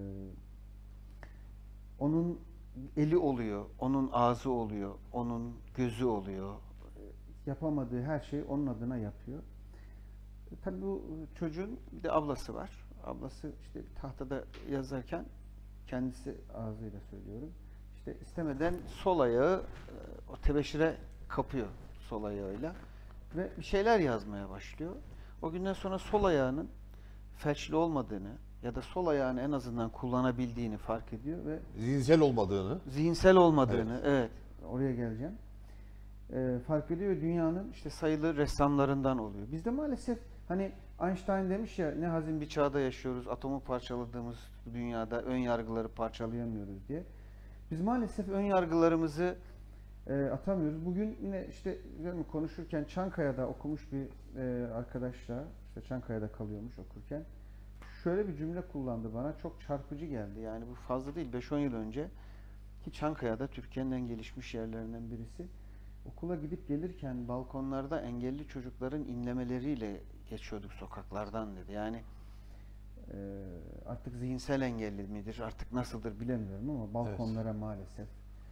onun eli oluyor, onun ağzı oluyor, onun gözü oluyor. Yapamadığı her şeyi onun adına yapıyor. E, tabii bu çocuğun bir de ablası var. Ablası işte tahtada yazarken kendisi ağzıyla söylüyorum. İşte istemeden sol ayağı e, o tebeşire kapıyor sol ayağıyla ve bir şeyler yazmaya başlıyor. O günden sonra sol ayağının felçli olmadığını ya da sol ayağını en azından kullanabildiğini fark ediyor ve Zihinsel olmadığını. zihinsel olmadığını, evet, oraya geleceğim. E, fark ediyor ve dünyanın işte sayılı ressamlarından oluyor. Bizde maalesef hani Einstein demiş ya, ne hazin bir çağda yaşıyoruz, atomu parçaladığımız dünyada ön yargıları parçalayamıyoruz diye. Biz maalesef ön yargılarımızı e, atamıyoruz. Bugün yine işte konuşurken Çankaya'da okumuş bir e, arkadaşla, işte Çankaya'da kalıyormuş okurken, şöyle bir cümle kullandı bana, çok çarpıcı geldi. Yani bu fazla değil, beş on yıl önce ki Çankaya'da Türkiye'nin en gelişmiş yerlerinden birisi. Okula gidip gelirken balkonlarda engelli çocukların inlemeleriyle geçiyorduk sokaklardan dedi. Yani e, artık zihinsel engelli midir, artık nasıldır bilemiyorum ama balkonlara evet, maalesef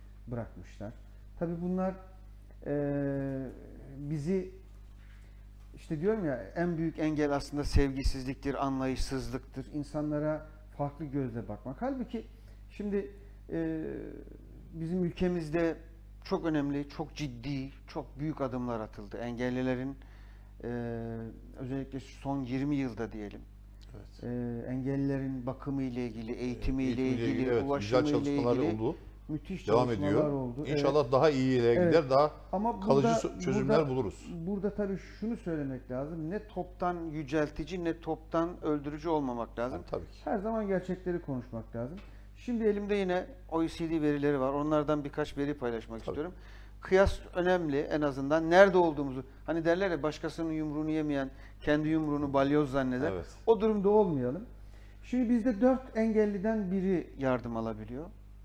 bırakmışlar. Tabii bunlar e, bizi işte diyorum ya, en büyük engel aslında sevgisizliktir, anlayışsızlıktır. İnsanlara farklı gözle bakmak. Halbuki şimdi e, bizim ülkemizde çok önemli, çok ciddi, çok büyük adımlar atıldı. Engellilerin e, özellikle son yirmi yılda diyelim. Evet. E, engellilerin bakımı ile ilgili, eğitimi ile Eğitimiyle ilgili, ilgili, evet, ulaşımı güzel ile çalışmalar ilgili oldu. müthiş Devam çalışmalar ediyor. oldu. İnşallah Evet. daha iyiye Evet. gider, daha Ama kalıcı burada, çözümler burada, buluruz. Burada tabii şunu söylemek lazım. Ne toptan yüceltici ne toptan öldürücü olmamak lazım. Yani tabii ki. Her zaman gerçekleri konuşmak lazım. Şimdi elimde yine O E C D verileri var. Onlardan birkaç veri paylaşmak Tabii. istiyorum. Kıyas önemli en azından. Nerede olduğumuzu. Hani derler ya, başkasının yumruğunu yemeyen kendi yumruğunu balyoz zanneder. Evet. O durumda olmayalım. Şimdi bizde dört engelliden biri yardım alabiliyor.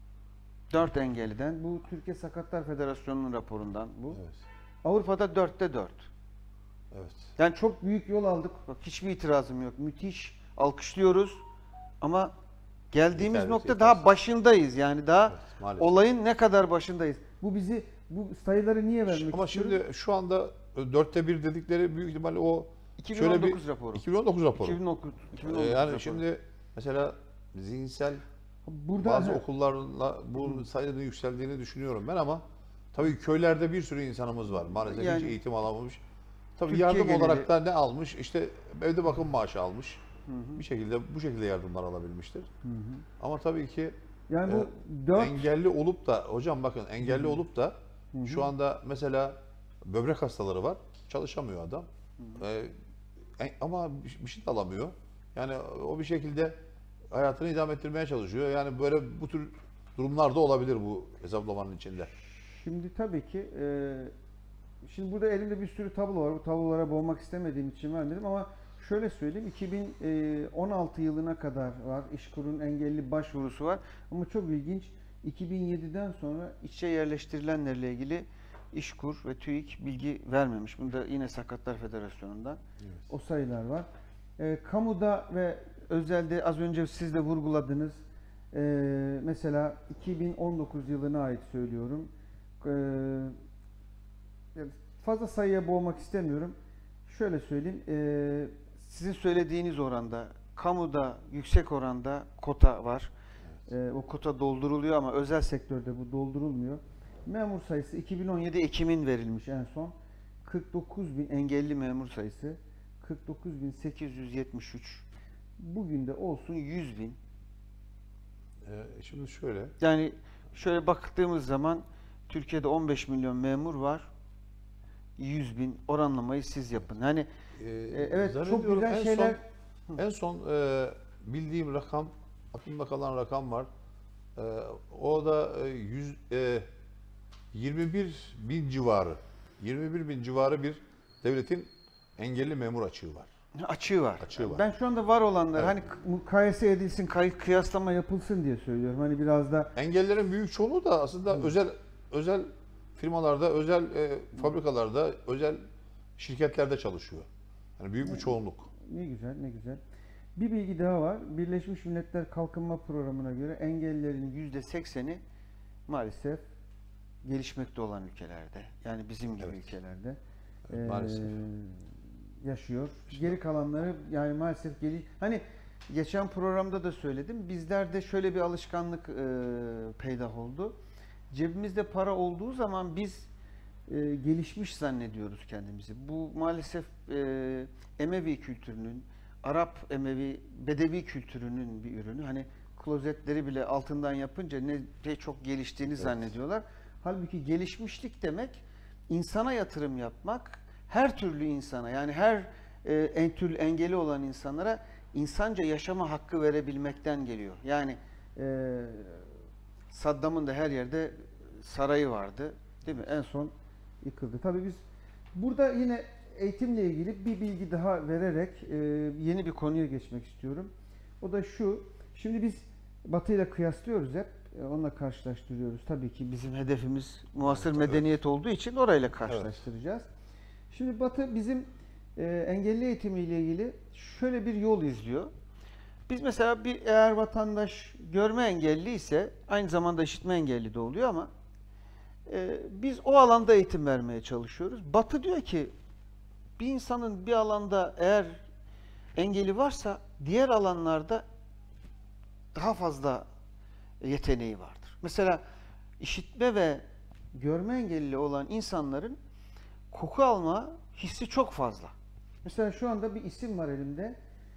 Dört engelliden. Bu Türkiye Sakatlar Federasyonu'nun raporundan bu. Evet. Avrupa'da dörtte dört. Evet. Yani çok büyük yol aldık. Bak, hiçbir itirazım yok. Müthiş. Alkışlıyoruz. Ama geldiğimiz Yeterli, nokta yetersiz. daha başındayız. Yani daha Evet, maalesef. olayın ne kadar başındayız. Bu bizi, bu sayıları niye vermek Ama istiyorum? şimdi şu anda dörtte bir dedikleri büyük ihtimalle o iki bin on şöyle bir dokuz raporu. iki bin on dokuz raporu. iki bin on dokuz, iki bin on Ee, dokuz yani raporu. şimdi mesela zihinsel burada bazı he, okullarla bu sayının yükseldiğini düşünüyorum ben, ama tabii köylerde bir sürü insanımız var. Maalesef Yani hiç eğitim alamamış. Tabii Türkiye yardım geneli- olarak da ne almış? İşte evde bakım maaşı almış. Bir şekilde bu şekilde yardımlar alabilmiştir. Ama tabii ki yani bu e, dört engelli olup da, hocam bakın, engelli olup da şu anda mesela böbrek hastaları var. Çalışamıyor adam. Ee, en- ama bir, bir şey de alamıyor. Yani o bir şekilde hayatını idame ettirmeye çalışıyor. Yani böyle bu tür durumlar da olabilir bu hesaplamanın içinde. Şimdi tabii ki e, şimdi burada elimde bir sürü tablo var. Bu tablolara boğmak istemediğim için vermedim ama şöyle söyleyeyim, iki bin on altı yılına kadar var. İşkur'un engelli başvurusu var. Ama çok ilginç, iki bin yediden sonra işe yerleştirilenlerle ilgili İşkur ve TÜİK bilgi vermemiş. Bunda yine Sakatlar Federasyonu'ndan Evet. o sayılar var. E, kamuda ve özelde az önce siz de vurguladınız. E, mesela iki bin on dokuz yılına ait söylüyorum. E, fazla sayıya boğmak istemiyorum. Şöyle söyleyeyim. E, sizin söylediğiniz oranda, kamuda yüksek oranda kota var. E, o kota dolduruluyor ama özel sektörde bu doldurulmuyor. Memur sayısı iki bin on yedi Ekim'in verilmiş en son. kırk dokuz bin engelli memur sayısı. kırk dokuz bin sekiz yüz yetmiş üç. Bugün de olsun yüz bin. Ee, şimdi şöyle. Yani şöyle baktığımız zaman Türkiye'de on beş milyon memur var. yüz bin oranlamayı siz yapın. Hani Ee, e, evet, çok zannediyorum güzel en şeyler. Son, en son e, bildiğim rakam, aklımda kalan rakam var. E, o da e, yüz, e, yirmi bir bin civarı. yirmi bir bin civarı bir devletin engelli memur açığı var. Açığı var. Açığı var. Ben şu anda var olanlar Evet. hani mukayese edilsin, kay- kıyaslama yapılsın diye söylüyorum. Hani biraz da Engellerin büyük çoğunluğu da aslında özel özel firmalarda, özel e, fabrikalarda, özel şirketlerde çalışıyor. Yani büyük bir çoğunluk. ne güzel, ne güzel. Bir bilgi daha var. Birleşmiş Milletler Kalkınma Programı'na göre engellilerin yüzde sekseni maalesef gelişmekte olan ülkelerde. Yani bizim gibi Evet. ülkelerde. Evet, maalesef. Yaşıyor. Geri kalanları yani maalesef geli hani geçen programda da söyledim. Bizlerde şöyle bir alışkanlık e, peydah oldu. Cebimizde para olduğu zaman biz e, gelişmiş zannediyoruz kendimizi. Bu maalesef e, Emevi kültürünün, Arap Emevi Bedevi kültürünün bir ürünü. Hani klozetleri bile altından yapınca ne de çok geliştiğini Evet. zannediyorlar. Halbuki gelişmişlik demek insana yatırım yapmak, her türlü insana, yani her e, en türlü engeli olan insanlara insanca yaşama hakkı verebilmekten geliyor. Yani e, Saddam'ın da her yerde sarayı vardı, değil mi? En son yıkıldı. Tabii biz burada yine eğitimle ilgili bir bilgi daha vererek e, yeni bir konuya geçmek istiyorum. O da şu. Şimdi biz Batı ile kıyaslıyoruz hep. E, onunla karşılaştırıyoruz. Tabii ki bizim hedefimiz muasır Evet, medeniyet olduğu için orayla karşılaştıracağız. Şimdi Batı bizim e, engelli eğitimiyle ilgili şöyle bir yol izliyor. Biz mesela bir eğer vatandaş görme engelli ise aynı zamanda işitme engelli de oluyor ama e, biz o alanda eğitim vermeye çalışıyoruz. Batı diyor ki bir insanın bir alanda eğer engeli varsa diğer alanlarda daha fazla yeteneği vardır. Mesela işitme ve görme engelli olan insanların koku alma hissi çok fazla. Mesela şu anda bir isim var elimde.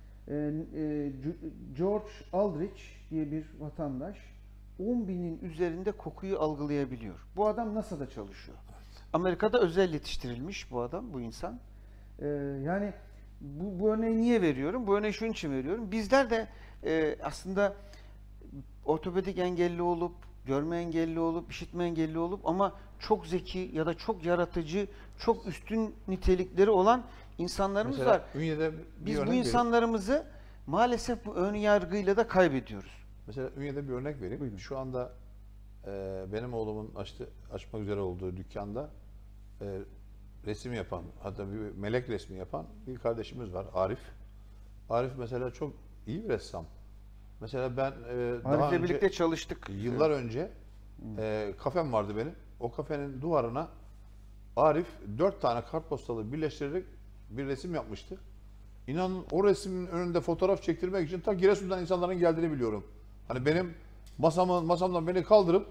Ee, George Aldrich diye bir vatandaş on binin üzerinde kokuyu algılayabiliyor. Bu adam NASA'da çalışıyor. Amerika'da özel yetiştirilmiş bu adam, bu insan. Ee, yani bu, bu örneği niye veriyorum? Bu örneği şunun için veriyorum. Bizler de e, aslında ortopedik engelli olup, görme engelli olup, işitme engelli olup ama çok zeki ya da çok yaratıcı, çok üstün nitelikleri olan insanlarımız Mesela var. Ünye'de bir Biz örnek bu vereyim. insanlarımızı maalesef bu ön yargıyla da kaybediyoruz. Mesela Ünye'de bir örnek vereyim. Buyurun. Şu anda e, benim oğlumun açtı, açmak üzere olduğu dükkanda e, resim yapan, hatta bir melek resmi yapan bir kardeşimiz var, Arif. Arif mesela çok iyi bir ressam. Mesela ben e, daha Arif'le önce, birlikte çalıştık. yıllar önce e, kafem vardı benim. O kafenin duvarına Arif dört tane kartpostalı birleştirerek bir resim yapmıştı. İnanın o resmin önünde fotoğraf çektirmek için ta Giresun'dan insanların geldiğini biliyorum. Hani benim masamın masamdan beni kaldırıp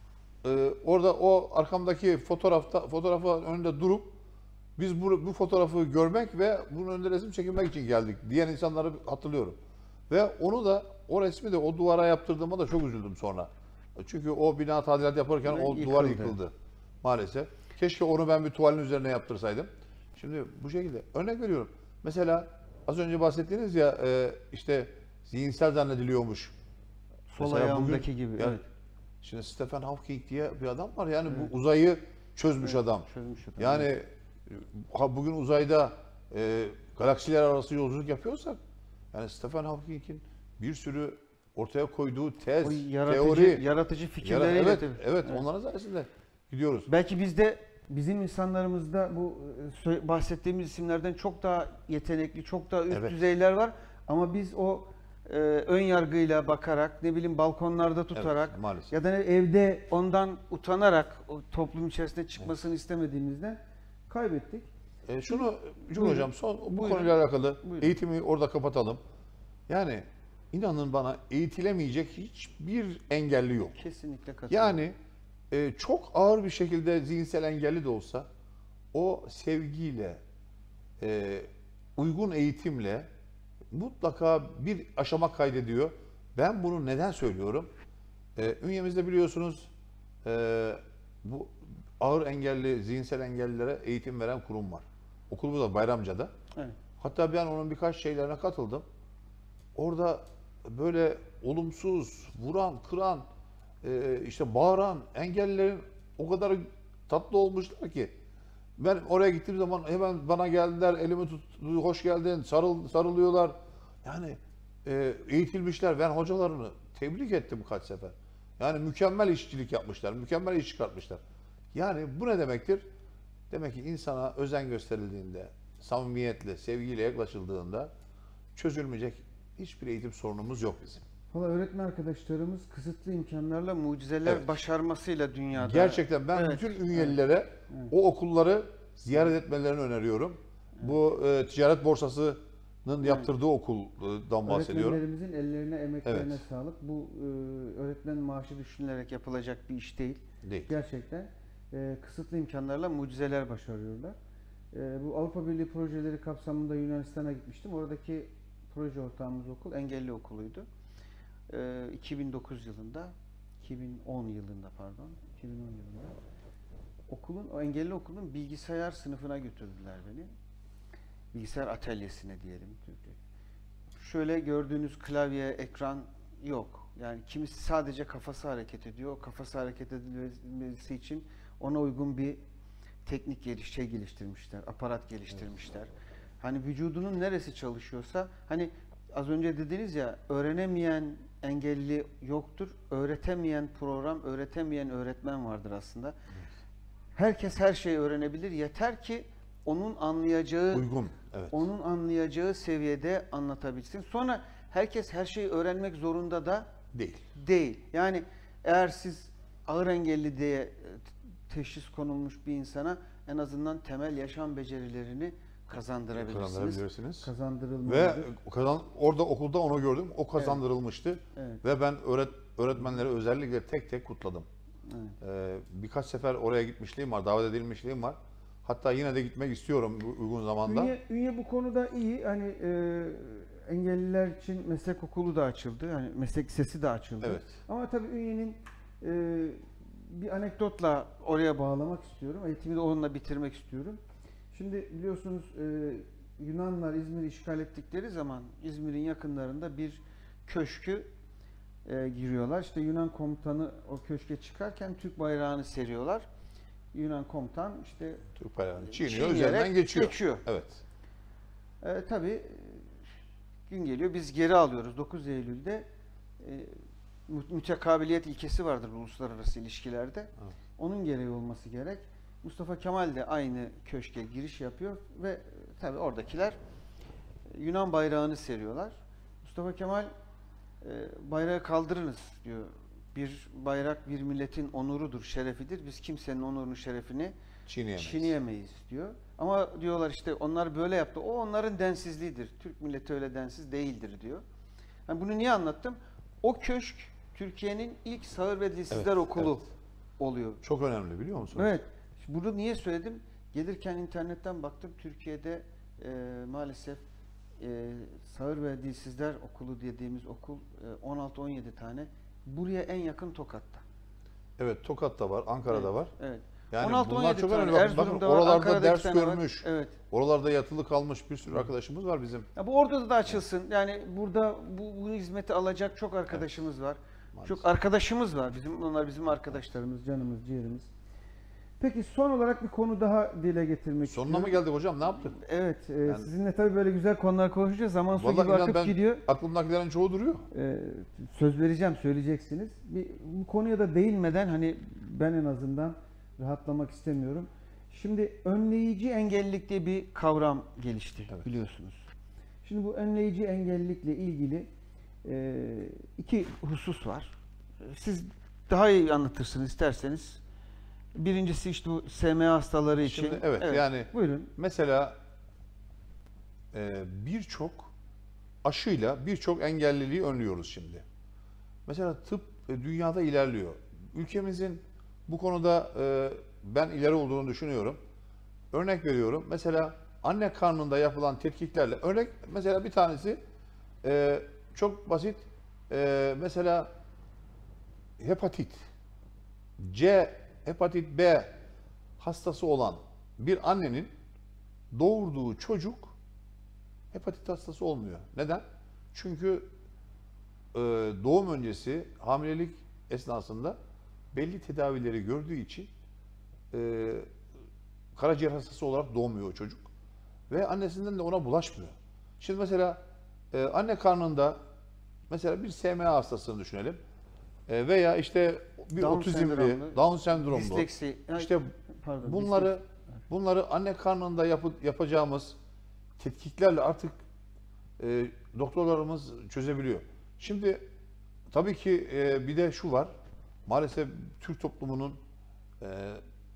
e, orada o arkamdaki fotoğrafta fotoğrafın önünde durup biz bu, bu fotoğrafı görmek ve bunun önünde resim çekilmek için geldik diyen insanları hatırlıyorum. Ve onu da o resmi de o duvara yaptırdığıma da çok üzüldüm sonra. Çünkü o bina tadilat yaparken Ve o yıkıldı. duvar yıkıldı maalesef. Keşke onu ben bir tuvalin üzerine yaptırsaydım. Şimdi bu şekilde örnek veriyorum. Mesela az önce bahsettiğiniz ya e, işte zihinsel zannediliyormuş. Sol Mesela ayağımdaki bugün- gibi. yani Evet. Şimdi Stephen Hawking diye bir adam var. Yani bu uzayı çözmüş adam. Çözmüş adam. Yani ha bugün uzayda e, galaksiler arası yolculuk yapıyorsak yani Stephen Hawking'in bir sürü ortaya koyduğu tez, O yaratıcı, teori, yaratıcı yara- fikirleriyle evet, tabii. evet, onların sayesinde gidiyoruz. Belki bizde bizim insanlarımızda bu e, sö- bahsettiğimiz isimlerden çok daha yetenekli, çok daha üst Evet. düzeyler var. Ama biz o e, ön yargıyla bakarak, ne bileyim balkonlarda tutarak Evet, maalesef. ya da evde ondan utanarak o toplum içerisinde çıkmasını istemediğimizden kaybettik. E, şunu Cumhur Buyurun. Hocam son bu Buyurun. konuyla alakalı Buyurun. eğitimi orada kapatalım. Yani inanın bana eğitilemeyecek hiçbir engelli yok. Kesinlikle katılıyorum. Yani e, çok ağır bir şekilde zihinsel engelli de olsa o sevgiyle, e, uygun eğitimle mutlaka bir aşama kaydediyor. Ben bunu neden söylüyorum? E, ünyemizde biliyorsunuz e, bu ağır engelli, zihinsel engellilere eğitim veren kurum var. Okulumuz da Bayramca'da. Evet. Hatta ben onun birkaç şeylerine katıldım. Orada böyle olumsuz, vuran, kıran, e, işte bağıran engellilerin o kadar tatlı olmuşlar ki. Ben oraya gittiğim zaman hemen bana geldiler, elimi tuttu, hoş geldin, sarıl, sarılıyorlar. Yani e, eğitilmişler. Ben hocalarını tebrik ettim kaç sefer. Yani mükemmel işçilik yapmışlar, mükemmel iş çıkartmışlar. Yani bu ne demektir? Demek ki insana özen gösterildiğinde, samimiyetle, sevgiyle yaklaşıldığında çözülmeyecek hiçbir eğitim sorunumuz yok bizim. Valla öğretmen arkadaşlarımız kısıtlı imkanlarla mucizeler Evet. başarmasıyla dünyada. Gerçekten ben Evet, bütün Ünyelilere o okulları ziyaret etmelerini öneriyorum. Bu e, ticaret borsasının yaptırdığı okuldan bahsediyorum. Öğretmenlerimizin ellerine, emeklerine Evet. sağlık. Bu e, öğretmen maaşı düşünülerek yapılacak bir iş değil. Değil. Gerçekten e, kısıtlı imkanlarla mucizeler başarıyorlar. E, bu Avrupa Birliği projeleri kapsamında Yunanistan'a gitmiştim. Oradaki proje ortağımız okul engelli okuluydu. E, iki bin dokuz yılında, iki bin on yılında pardon, iki bin on yılında okulun, o engelli okulun bilgisayar sınıfına götürdüler beni. Bilgisayar atölyesine diyelim. Şöyle gördüğünüz klavye, ekran yok. Yani kimisi sadece kafası hareket ediyor. O kafası hareket edilmesi için ona uygun bir teknik geliş, şey geliştirmişler, aparat geliştirmişler. Hani vücudunun neresi çalışıyorsa, hani az önce dediniz ya, öğrenemeyen engelli yoktur, öğretemeyen program, öğretemeyen öğretmen vardır aslında. Herkes her şeyi öğrenebilir, yeter ki onun anlayacağı, Uygun. Evet. onun anlayacağı seviyede anlatabilsin. Sonra herkes her şeyi öğrenmek zorunda da Değil. değil. Yani eğer siz ağır engelli diye teşhis konulmuş bir insana en azından temel yaşam becerilerini kazandırabilirsiniz. Kazandırabilirsiniz. Kazandırılmalıdır. Ve kazan, orada okulda onu gördüm. O kazandırılmıştı. Evet. Ve ben öğret, öğretmenleri özellikle tek tek kutladım. Evet. Ee, birkaç sefer oraya gitmişliğim var, davet edilmişliğim var. Hatta yine de gitmek istiyorum bu- uygun zamanda. Ünye, Ünye bu konuda iyi. Hani e, engelliler için meslek okulu da açıldı. Hani meslek lisesi de açıldı. Evet. Ama tabii Ünye'nin e, bir anekdotla oraya bağlamak istiyorum. Eğitimi de onunla bitirmek istiyorum. Şimdi biliyorsunuz e, Yunanlar İzmir'i işgal ettikleri zaman İzmir'in yakınlarında bir köşkü e, giriyorlar. İşte Yunan komutanı o köşke çıkarken Türk bayrağını seriyorlar. Yunan komutan işte Türk bayrağını çiğniyor, çiğneyerek üzerinden geçiyor. geçiyor. Evet. E, tabii gün geliyor biz geri alıyoruz. dokuz Eylül'de e, mü- mütekabiliyet ilkesi vardır uluslararası ilişkilerde. Evet. Onun gereği olması gerek. Mustafa Kemal de aynı köşke giriş yapıyor ve e, tabii oradakiler e, Yunan bayrağını seriyorlar. Mustafa Kemal e, bayrağı kaldırınız diyor. Bir bayrak bir milletin onurudur, şerefidir. Biz kimsenin onurunu, şerefini Çiğneyemeyiz. çiğneyemeyiz diyor. Ama diyorlar işte onlar böyle yaptı. O onların densizliğidir. Türk milleti öyle densiz değildir diyor. Yani bunu niye anlattım? O köşk Türkiye'nin ilk sağır ve dilsizler Evet, okulu evet. oluyor. Çok önemli biliyor musunuz? Evet. Bunu niye söyledim? Gelirken internetten baktım. Türkiye'de e, maalesef e, sağır ve dilsizler okulu dediğimiz okul e, on altı on yedi tane. Buraya en yakın Tokat'ta. Evet, Tokat'ta var, Ankara'da Evet, var. Evet. Yani on altı on bunlar yedi çok tane. önemli. Bakın, Erzurum'da bakın var, oralarda Ankara'da iki ders tane var. görmüş, Evet. oralarda yatılı kalmış bir sürü arkadaşımız var bizim. Ya bu orada da açılsın. Yani burada bu, bu hizmeti alacak çok arkadaşımız var. Maalesef. Çok arkadaşımız var. Bizim onlar bizim arkadaşlarımız, canımız, ciğerimiz. Peki son olarak bir konu daha dile getirmek Sonuna istiyorum. mı geldik hocam? Ne yaptık? Evet, e, Yani- sizinle tabii böyle güzel konular konuşacağız. Zaman su Vallahi gibi inan akıp ben gidiyor. aklımdakilerin çoğu duruyor. E, söz vereceğim, söyleyeceksiniz. Bir, bu konuya da değinmeden hani ben en azından rahatlamak istemiyorum. Şimdi önleyici engellilik diye bir kavram gelişti Evet. biliyorsunuz. Şimdi bu önleyici engellilikle ilgili e, iki husus var. Siz daha iyi anlatırsınız isterseniz. Birincisi işte bu S M A hastaları için. Şimdi evet, yani Buyurun. mesela e, birçok aşıyla birçok engelliliği önlüyoruz şimdi. Mesela tıp e, dünyada ilerliyor. Ülkemizin bu konuda e, ben ileri olduğunu düşünüyorum. Örnek veriyorum. Mesela anne karnında yapılan tetkiklerle örnek mesela bir tanesi e, çok basit. E, mesela hepatit C, hepatit B hastası olan bir annenin doğurduğu çocuk hepatit hastası olmuyor. Neden? Çünkü e, doğum öncesi hamilelik esnasında belli tedavileri gördüğü için e, karaciğer hastası olarak doğmuyor o çocuk. Ve annesinden de ona bulaşmıyor. Şimdi mesela e, anne karnında mesela bir S M A hastasını düşünelim. E, veya işte bir Down otizmli, sendromlu, Down sendromlu. Disleksi. Ay, İşte pardon, bunları bunları anne karnında yapı, yapacağımız tetkiklerle artık e, doktorlarımız çözebiliyor. Şimdi tabii ki e, bir de şu var. Maalesef Türk toplumunun e,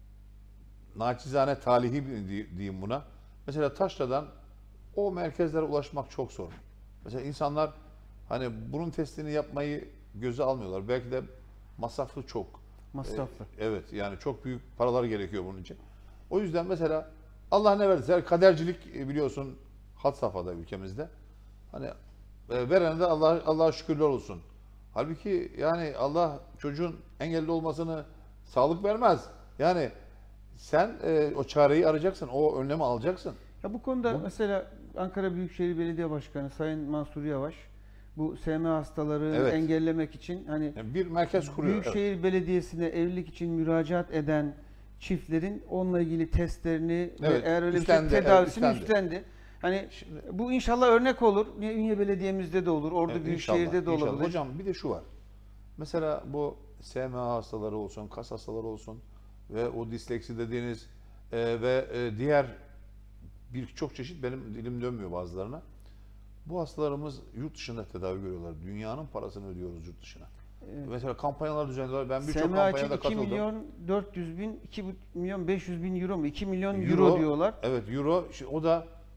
naçizane talihi di- diyeyim buna. Mesela Taşra'dan o merkezlere ulaşmak çok zor. Mesela insanlar hani bunun testini yapmayı göze almıyorlar. Belki de masraflı çok. masraflı. E, evet yani çok büyük paralar gerekiyor bunun için. O yüzden mesela Allah ne verdiyse kadercilik e, biliyorsun had safhada ülkemizde. Hani e, verene de Allah Allah'a şükürler olsun. Halbuki yani Allah çocuğun engelli olmasını sağlık vermez. Yani sen e, o çareyi arayacaksın, o önlemi alacaksın. Ya bu konuda Bu- mesela Ankara Büyükşehir Belediye Başkanı Sayın Mansur Yavaş bu S M A hastaları Evet. engellemek için hani Yani bir merkez kuruyor. Evet. Büyükşehir Belediyesi'ne evlilik için müracaat eden çiftlerin onunla ilgili testlerini ve Evet, eğer öyle üstlendi, bir şey tedavisini evet, üstlendi. üstlendi. Hani Şimdi- bu inşallah örnek olur. Ünye Belediye'mizde de olur. Ordu Evet, Büyükşehir'de inşallah, de inşallah. olabilir. Hocam bir de şu var. Mesela bu S M A hastaları olsun, kas hastaları olsun ve o disleksi dediğiniz e, ve e, diğer birçok çeşit benim dilim dönmüyor bazılarına. Bu hastalarımız yurt dışında tedavi görüyorlar. Dünyanın parasını ödüyoruz yurt dışına. Evet. Mesela kampanyalar düzenliyorlar. Ben birçok S M A için kampanyada iki katıldım. milyon dört yüz bin, iki milyon beş yüz bin euro mu? iki milyon euro, Euro, diyorlar. Evet euro. İşte o da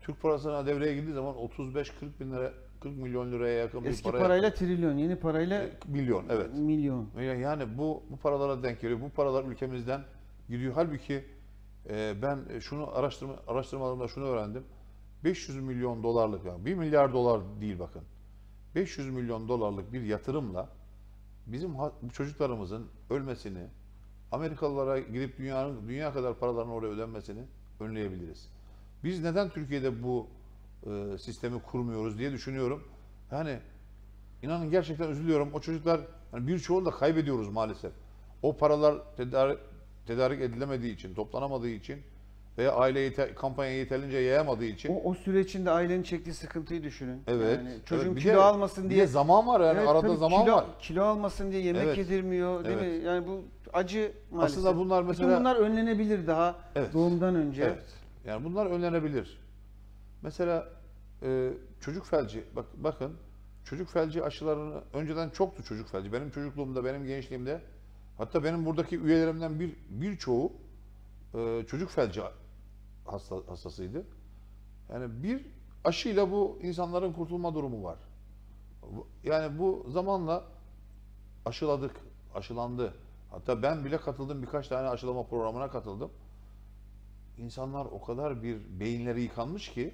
Türk parasına devreye girdiği zaman otuz beş kırk bin lira, kırk milyon liraya yakın bir Eski para. parayla trilyon, yeni parayla E, milyon, evet. milyon. Yani bu bu paralara denk geliyor. Bu paralar ülkemizden gidiyor. Halbuki e, ben şunu araştırma araştırmalarımda şunu öğrendim. beş yüz milyon dolarlık, yani bir milyar dolar değil bakın. beş yüz milyon dolarlık bir yatırımla bizim ha- bu çocuklarımızın ölmesini, Amerikalılara gidip dünyanın dünya kadar paraların oraya ödenmesini önleyebiliriz. Biz neden Türkiye'de bu e, sistemi kurmuyoruz diye düşünüyorum. Yani inanın gerçekten üzülüyorum. O çocuklar, yani birçoğunu da kaybediyoruz maalesef. O paralar tedarik, tedarik edilemediği için, toplanamadığı için veya aile yete, kampanya yeterince yayamadığı için. O, o süre içinde ailenin çektiği sıkıntıyı düşünün. Evet. Yani çocuğun Evet, bir kilo de- almasın bir diye. de zaman var yani, Evet, arada tabii zaman kilo, var. Kilo almasın diye yemek Evet. yedirmiyor değil Evet. mi? Yani bu acı maalesef. Aslında bunlar mesela- Bütün bunlar önlenebilir daha Evet. doğumdan önce. Evet. Yani bunlar önlenebilir. Mesela e, çocuk felci, bak bakın çocuk felci aşılarını önceden çoktu çocuk felci. Benim çocukluğumda, benim gençliğimde, hatta benim buradaki üyelerimden bir birçoğu e, çocuk felci hasta, hastasıydı. Yani bir aşıyla bu insanların kurtulma durumu var. Bu- Yani bu zamanla aşıladık, aşılandı. Hatta ben bile katıldım, birkaç tane aşılama programına katıldım. İnsanlar o kadar bir beyinleri yıkanmış ki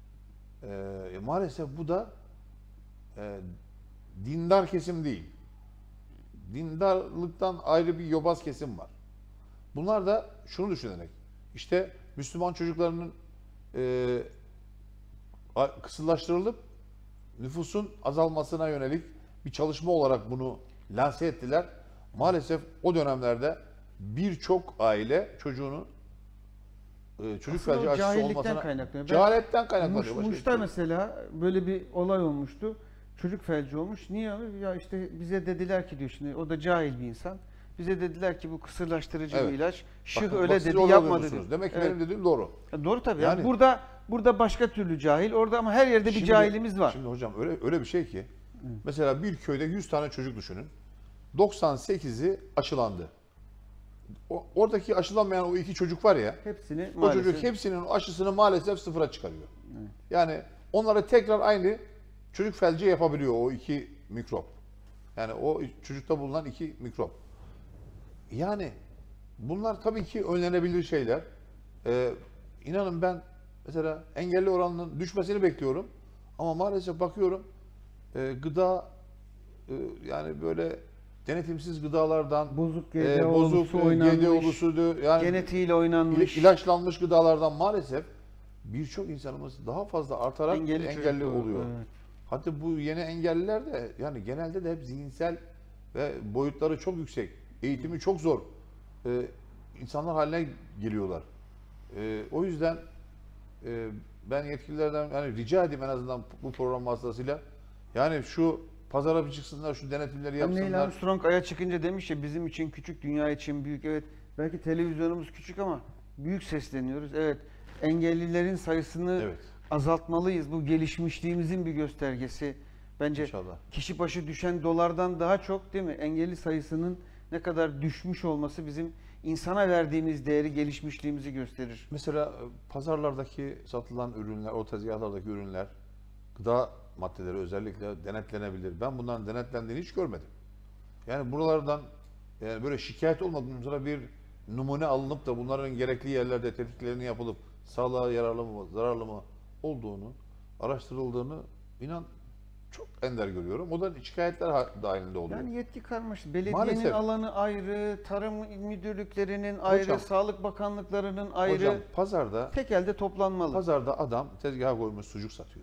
e, maalesef bu da e, dindar kesim değil. Dindarlıktan ayrı bir yobaz kesim var. Bunlar da şunu düşünerek, işte Müslüman çocuklarının e, a- kısırlaştırılıp nüfusun azalmasına yönelik bir çalışma olarak bunu lanse ettiler. Maalesef o dönemlerde birçok aile çocuğunu e, çocuk Aslında o felci aşısı cahillikten olmasına kaynaklanıyor. Ben- cehaletten kaynaklanıyor. Muş, başka Muş'ta hiçbir şey yok. mesela böyle bir olay olmuştu. Çocuk felci olmuş. Niye abi? Ya işte bize dediler ki diyor, şimdi o da cahil bir insan. Bize dediler ki bu kısırlaştırıcı Evet. bir ilaç. Şık Bakın, öyle bak siz dedi, orada yapma diyorsunuz. dedi. Demek ki Evet. benim dediğim doğru. Ya doğru tabii. Yani- Yani burada burada başka türlü cahil, orada ama her yerde bir Şimdi- cahilimiz var. Şimdi hocam öyle öyle bir şey ki mesela bir köyde yüz tane çocuk düşünün. doksan sekizi aşılandı. O, oradaki aşılanmayan o iki çocuk var ya, Hepsini o maalesef. çocuk hepsinin aşısını maalesef sıfıra çıkarıyor. Yani onlara tekrar aynı çocuk felci yapabiliyor o iki mikrop. Yani o çocukta bulunan iki mikrop. Yani bunlar tabii ki önlenebilir şeyler. Ee, inanın ben mesela engelli oranının düşmesini bekliyorum. Ama maalesef bakıyorum e, gıda e, yani böyle denetimsiz gıdalardan Bozuk e, G D O'lusu bozuk e, oynanmış, G D O'lusu yani genetiğiyle oynanmış. İla- ilaçlanmış gıdalardan maalesef birçok insanımız daha fazla artarak Engelli engelli, çocuk, oluyor. evet. Hatta bu yeni engelliler de yani genelde de hep zihinsel ve boyutları çok yüksek, eğitimi çok zor e, insanlar haline geliyorlar. E, o yüzden e, ben yetkililerden yani rica edeyim en azından bu program vasıtasıyla, yani şu pazara bir çıksınlar, şu denetimleri Hani Neil yapsınlar. Armstrong Ay'a çıkınca demiş ya, bizim için küçük, dünya için büyük. Evet, belki televizyonumuz küçük ama büyük sesleniyoruz. Evet, engellilerin sayısını Evet. azaltmalıyız. Bu gelişmişliğimizin bir göstergesi. Bence İnşallah. kişi başı düşen dolardan daha çok, değil mi, engelli sayısının ne kadar düşmüş olması bizim insana verdiğimiz değeri, gelişmişliğimizi gösterir. Mesela e, pazarlardaki satılan ürünler, o tezgahlardaki ürünler, gıda maddeleri özellikle denetlenebilir. Ben bunların denetlendiğini hiç görmedim. Yani buralardan yani böyle şikayet olmadan sonra bir numune alınıp da bunların gerekli yerlerde tetkiklerini yapılıp sağlığa yararlı mı, zararlı mı olduğunu, araştırıldığını inan çok ender görüyorum. O da şikayetler ha- dahilinde oluyor. Yani yetki karmaşık. Belediyenin Maalesef. alanı ayrı, tarım müdürlüklerinin ayrı, Hocam- sağlık bakanlıklarının ayrı. Hocam pazarda Tek elde toplanmalı. Pazarda adam tezgaha koymuş sucuk satıyor.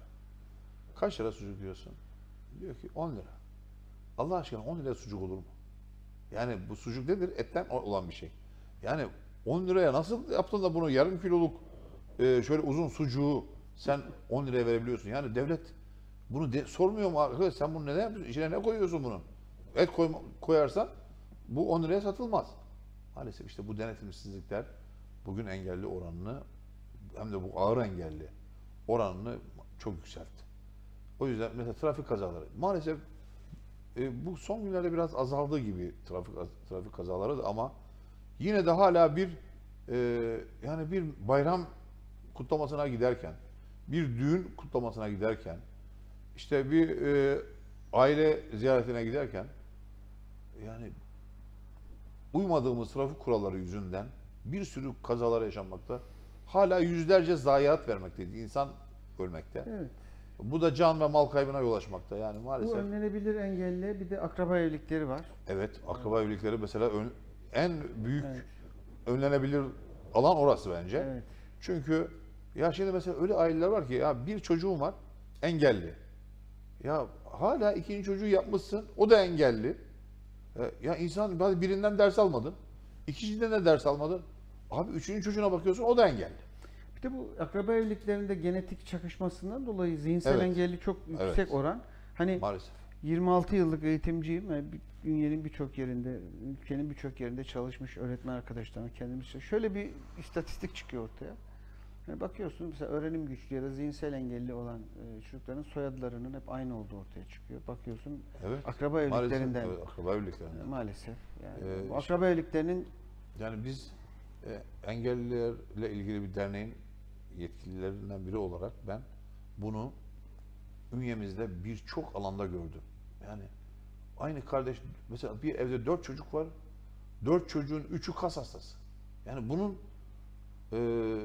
Kaç lira sucuk diyorsun? Diyor ki on lira. Allah aşkına on liraya sucuk olur mu? Yani bu sucuk nedir? Etten olan bir şey. Yani on liraya nasıl yaptın da bunu yarım kiloluk e, şöyle uzun sucuğu sen on liraya verebiliyorsun? Yani devlet bunu de, sormuyor mu arkadaş, sen bunu neden yapıyorsun? İçine ne koyuyorsun bunun? Et koyma, koyarsan bu on liraya satılmaz. Maalesef işte bu denetimsizlikler bugün engelli oranını, hem de bu ağır engelli oranını çok yükseltti. O yüzden mesela trafik kazaları maalesef e, bu son günlerde biraz azaldığı gibi trafik trafik kazaları da, ama yine de hala bir e, yani bir bayram kutlamasına giderken bir düğün kutlamasına giderken, işte bir e, aile ziyaretine giderken, yani uymadığımız trafik kuralları yüzünden bir sürü kazalar yaşanmakta. Hala yüzlerce zayiat vermekteyiz. İnsan ölmekte. Evet. Bu da can ve mal kaybına yol açmakta. Yani Bu maalesef. önlenebilir engelle bir de akraba evlilikleri var. Evet, akraba evlilikleri mesela ön- en büyük Evet. önlenebilir alan orası bence. Evet. Çünkü ya şimdi mesela öyle aileler var ki ya bir çocuğum var engelli. Ya hala ikinci çocuğu yapmışsın o da engelli. E, Ya insan hadi birinden ders almadın. İkinciden de ders almadın. Abi üçüncü çocuğuna bakıyorsun o da engelli. Bir de bu akraba evliliklerinde genetik çakışmasından dolayı zihinsel Evet. engelli çok yüksek Evet. oran. Hani Maalesef. yirmi altı yıllık eğitimciyim. Yani bir- dünyanın birçok yerinde, ülkenin birçok yerinde çalışmış öğretmen arkadaşlarım kendimiz. Şöyle bir istatistik çıkıyor ortaya. Yani bakıyorsun mesela öğrenim güçlü ya da zihinsel engelli olan e, çocukların soyadlarının hep aynı olduğu ortaya çıkıyor. Bakıyorsun Evet. akraba Maalesef. evliliklerinden Evet, akraba evliliklerinden. maalesef. Yani Ee, bu akraba evliliklerinin Yani biz e, engellilerle ilgili bir derneğin yetkililerinden biri olarak ben bunu ünyemizde birçok alanda gördüm. Yani aynı kardeş, mesela bir evde dört çocuk var, dört çocuğun üçü kas hastası. Yani bunun e,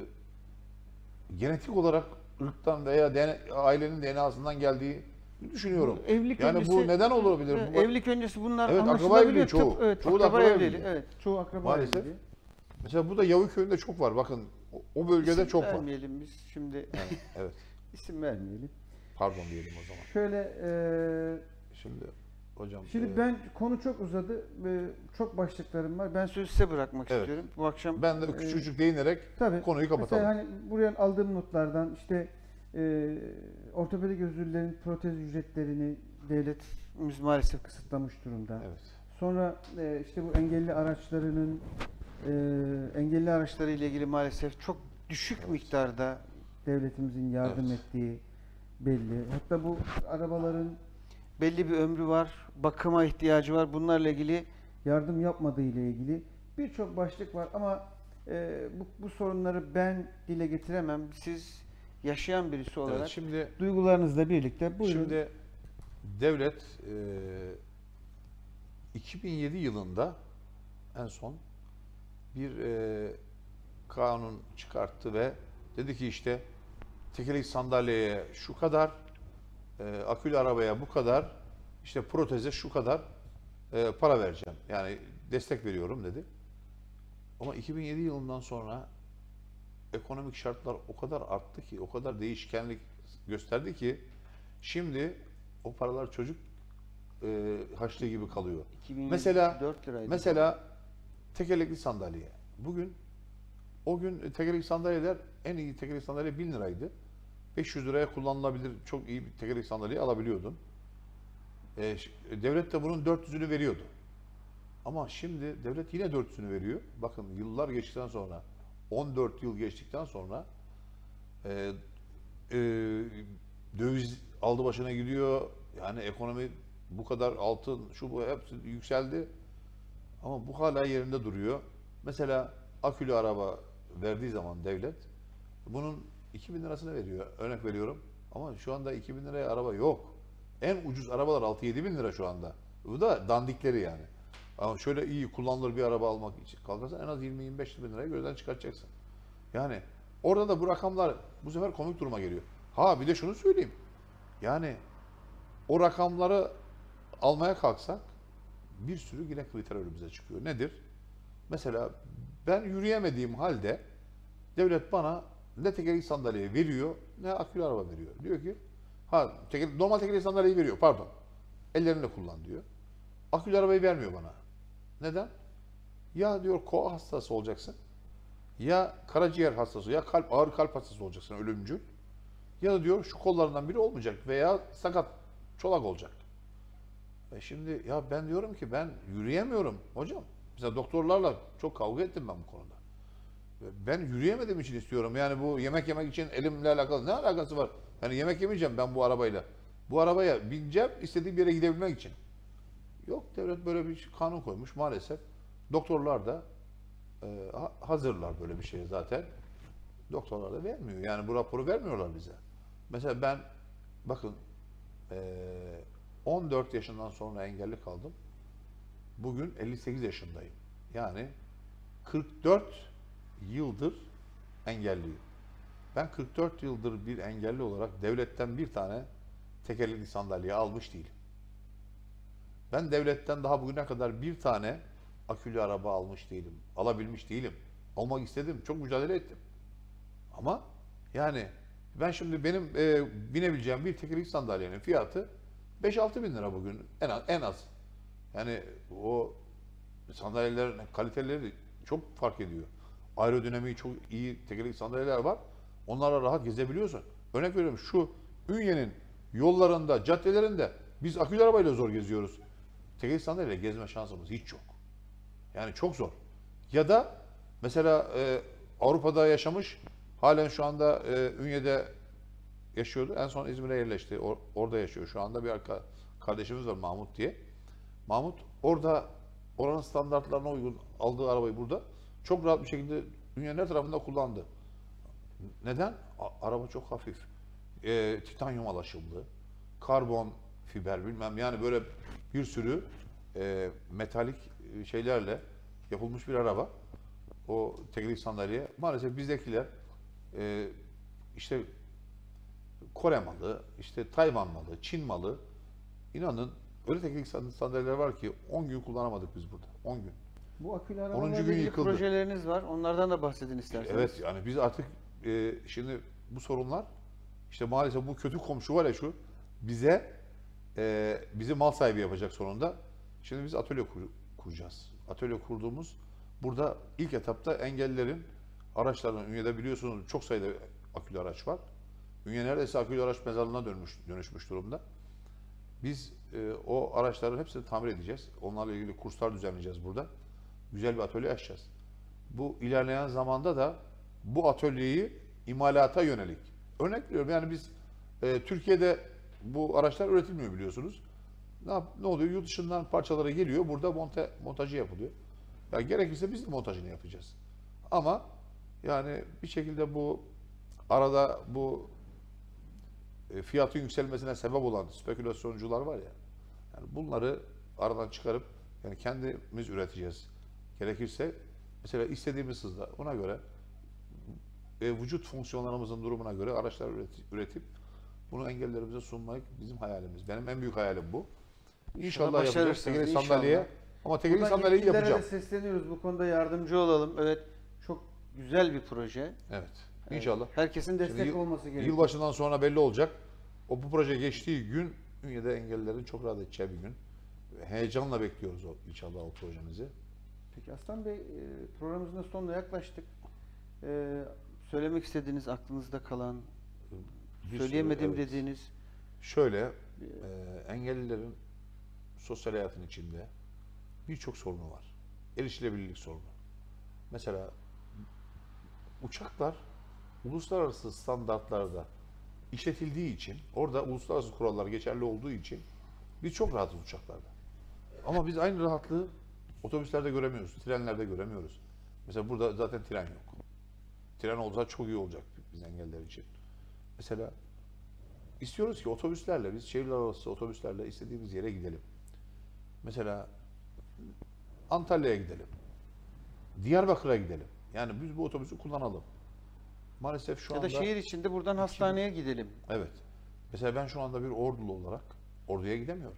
genetik olarak ırktan veya D N A, ailenin D N A'sından geldiği düşünüyorum. Bu evlilik yani öncesi, bu neden olabilir? Evet, Bu- evlilik öncesi bunlar Evet, akraba anlaşılabiliyor. evliliği çoğu. Tıp, evet, Çoğu da akraba, akraba evliliği. evliliği. Evet, çoğu akraba Maalesef. evliliği. Mesela bu da Yavuköy'ünde çok var. Bakın o- o bölgede İsim çok var. vermeyelim biz şimdi. Evet, evet. isim vermeyelim. Pardon diyelim o zaman. Şöyle e, Şimdi hocam. şimdi e, ben konu çok uzadı ve çok başlıklarım var. Ben sözü size bırakmak Evet. istiyorum. Bu akşam ben de e, küçücük değinerek tabii, konuyu kapatalım. mesela hani buraya aldığım notlardan işte e, ortopedik özürlerin protez ücretlerini devletimiz maalesef kısıtlamış durumda. Evet. Sonra e, işte bu engelli araçlarının e, engelli araçları ile ilgili maalesef çok düşük Evet. miktarda devletimizin yardım Evet. ettiği belli. Hatta bu arabaların belli bir ömrü var, bakıma ihtiyacı var. Bunlarla ilgili yardım yapmadığı ile ilgili birçok başlık var ama e, bu, bu sorunları ben dile getiremem. Siz yaşayan birisi olarak Evet, şimdi duygularınızla birlikte buyurun. şimdi devlet e, iki bin yedi yılında en son bir e, kanun çıkarttı ve dedi ki işte tekerlekli sandalyeye şu kadar, e, akülü arabaya bu kadar, işte proteze şu kadar e, para vereceğim. Yani destek veriyorum dedi. Ama iki bin yedi yılından sonra ekonomik şartlar o kadar arttı ki, o kadar değişkenlik gösterdi ki şimdi o paralar çocuk e, haçlığı gibi kalıyor. iki bin Mesela dört liraydı. mesela tekerlekli sandalye. Bugün o gün tekerlekli sandalyeler en iyi tekerlekli sandalye bin liraydı. beş yüz liraya kullanılabilir çok iyi bir tekerlekli sandalye alabiliyordun. E, ş- devlet de bunun dört yüzünü veriyordu. Ama şimdi devlet yine dört yüzünü veriyor. Bakın yıllar geçtikten sonra, on dört yıl geçtikten sonra e, e, döviz aldı başına gidiyor. Yani ekonomi bu kadar, altın şu bu hepsi yükseldi. Ama bu hala yerinde duruyor. Mesela akülü araba verdiği zaman devlet bunun iki bin lirasını veriyor. Örnek veriyorum. Ama şu anda iki bin liraya araba yok. En ucuz arabalar altı yedi bin lira şu anda. Bu da dandikleri yani. Ama şöyle iyi kullanılır bir araba almak için kalkarsan en az yirmi yirmi beş bin lirayı gözden çıkartacaksın. Yani orada da bu rakamlar bu sefer komik duruma geliyor. Ha bir de şunu söyleyeyim. Yani o rakamları almaya kalksak bir sürü yine kriter önümüze çıkıyor. Nedir? Mesela ben yürüyemediğim halde devlet bana ne tekerlekli sandalye veriyor ne akülü araba veriyor. Diyor ki ha teker, normal tekerlekli sandalyeyi veriyor pardon. Ellerinle kullan diyor. Akülü arabayı vermiyor bana. Neden? Ya diyor koa hastası olacaksın. Ya karaciğer hastası ya kalp ağır kalp hastası olacaksın ölümcül. Ya da diyor şu kollarından biri olmayacak veya sakat çolak olacak. E şimdi ya ben diyorum ki ben yürüyemiyorum hocam. Mesela doktorlarla çok kavga ettim ben bu konuda. Ben yürüyemediğim için istiyorum. Yani bu yemek yemek için elimle alakalı ne alakası var? Yani yemek yemeyeceğim ben bu arabayla. Bu arabaya bineceğim istediğim yere gidebilmek için. Yok devlet böyle bir kanun koymuş maalesef. Doktorlar da e, hazırlar böyle bir şeye zaten. Doktorlar da vermiyor. Yani bu raporu vermiyorlar bize. Mesela ben bakın eee, on dört yaşından sonra engelli kaldım. Bugün elli sekiz yaşındayım. Yani kırk dört yıldır engelliyim. Ben kırk dört yıldır bir engelli olarak devletten bir tane tekerlekli sandalye almış değilim. Ben devletten daha bugüne kadar bir tane akülü araba almış değilim. Alabilmiş değilim. Almak istedim. Çok mücadele ettim. Ama yani ben şimdi benim e, binebileceğim bir tekerlekli sandalyenin fiyatı beş altı bin lira bugün en az, en az. Yani o sandalyelerin kaliteleri çok fark ediyor. Aerodinamiği çok iyi tekerlekli sandalyeler var. Onlarla rahat gezebiliyorsun. Örnek veriyorum, şu Ünye'nin yollarında, caddelerinde biz akülü arabayla zor geziyoruz. Tekerlekli sandalyeyle gezme şansımız hiç yok. Yani çok zor. Ya da mesela e, Avrupa'da yaşamış, halen şu anda e, Ünye'de yaşıyordu. En son İzmir'e yerleşti. Or- orada yaşıyor şu anda. Bir arka kardeşimiz var, Mahmut diye. Mahmut orada oranın standartlarına uygun aldığı arabayı burada çok rahat bir şekilde dünyanın her tarafında kullandı. Neden? A- araba çok hafif. E, titanyum alaşımlı, karbon fiber bilmem, yani böyle bir sürü e, metalik şeylerle yapılmış bir araba. O tekerlekli sandalye. Maalesef bizdekiler e, işte Kore malı, işte Tayvan malı, Çin malı. İnanın öyle tekerlekli sandalyeler var ki on gün kullanamadık biz burada. on gün. Bu akülü onuncu arabalarla gün ilgili yıkıldı. projeleriniz var. Onlardan da bahsedin isterseniz. Evet, yani biz artık e, şimdi bu sorunlar, işte maalesef bu kötü komşu var ya şu, bize e, bizi mal sahibi yapacak sonunda. Şimdi biz atölye kur- kuracağız. Atölye kurduğumuz, burada ilk etapta engellilerin araçlarını, Ünye'de biliyorsunuz çok sayıda akülü araç var. Ünye neredeyse akülü araç mezarlığına dönmüş, dönüşmüş durumda. Biz e, o araçların hepsini tamir edeceğiz. Onlarla ilgili kurslar düzenleyeceğiz burada. Güzel bir atölye açacağız. Bu ilerleyen zamanda da bu atölyeyi imalata yönelik. Örnek veriyorum, yani biz e, Türkiye'de bu araçlar üretilmiyor biliyorsunuz. Ne, yap, ne oluyor? Yurt dışından parçaları geliyor. Burada monte, montajı yapılıyor. Ya gerekirse biz de montajını yapacağız. Ama yani bir şekilde bu arada bu e, fiyatın yükselmesine sebep olan spekülasyoncular var ya. Yani bunları aradan çıkarıp yani kendimiz üreteceğiz. Gerekirse mesela istediğimiz hızda ona göre e, vücut fonksiyonlarımızın durumuna göre araçlar üret- üretip bunu engellilerimize sunmak bizim hayalimiz. Benim en büyük hayalim bu. İnşallah yapacağız başarırsınız, tekerlekli inşallah. sandalyeye. Ama tekerlekli Buradan sandalyeyi yetkililere yapacağım. de sesleniyoruz, bu konuda yardımcı olalım. Evet, çok güzel bir proje. Evet. İnşallah. Herkesin destek Şimdi yıl- olması gerekiyor. Yılbaşından sonra belli olacak. O bu proje geçtiği gün Ünye'de engellilerin çok rahat edeceği bir gün. Heyecanla bekliyoruz o, inşallah o projemizi. Peki Aslan Bey, e, programımızın da sonuna yaklaştık. E, Söylemek istediğiniz, aklınızda kalan, Bir söyleyemedim sürü, evet. dediğiniz. Şöyle, e, engellilerin sosyal hayatın içinde birçok sorunu var. Erişilebilirlik sorunu. Mesela uçaklar uluslararası standartlarda işletildiği için, orada uluslararası kurallar geçerli olduğu için biz çok rahatız uçaklarda. Ama biz aynı rahatlığı otobüslerde göremiyoruz, trenlerde göremiyoruz. Mesela burada zaten tren yok. Tren olsa çok iyi olacak biz engelliler için. Mesela istiyoruz ki otobüslerle, biz şehirler arası otobüslerle istediğimiz yere gidelim. Mesela Antalya'ya gidelim. Diyarbakır'a gidelim. Yani biz bu otobüsü kullanalım. Maalesef şu Ya anda... da şehir içinde buradan hastaneye gidelim. Evet. Mesela ben şu anda bir ordulu olarak orduya gidemiyorum.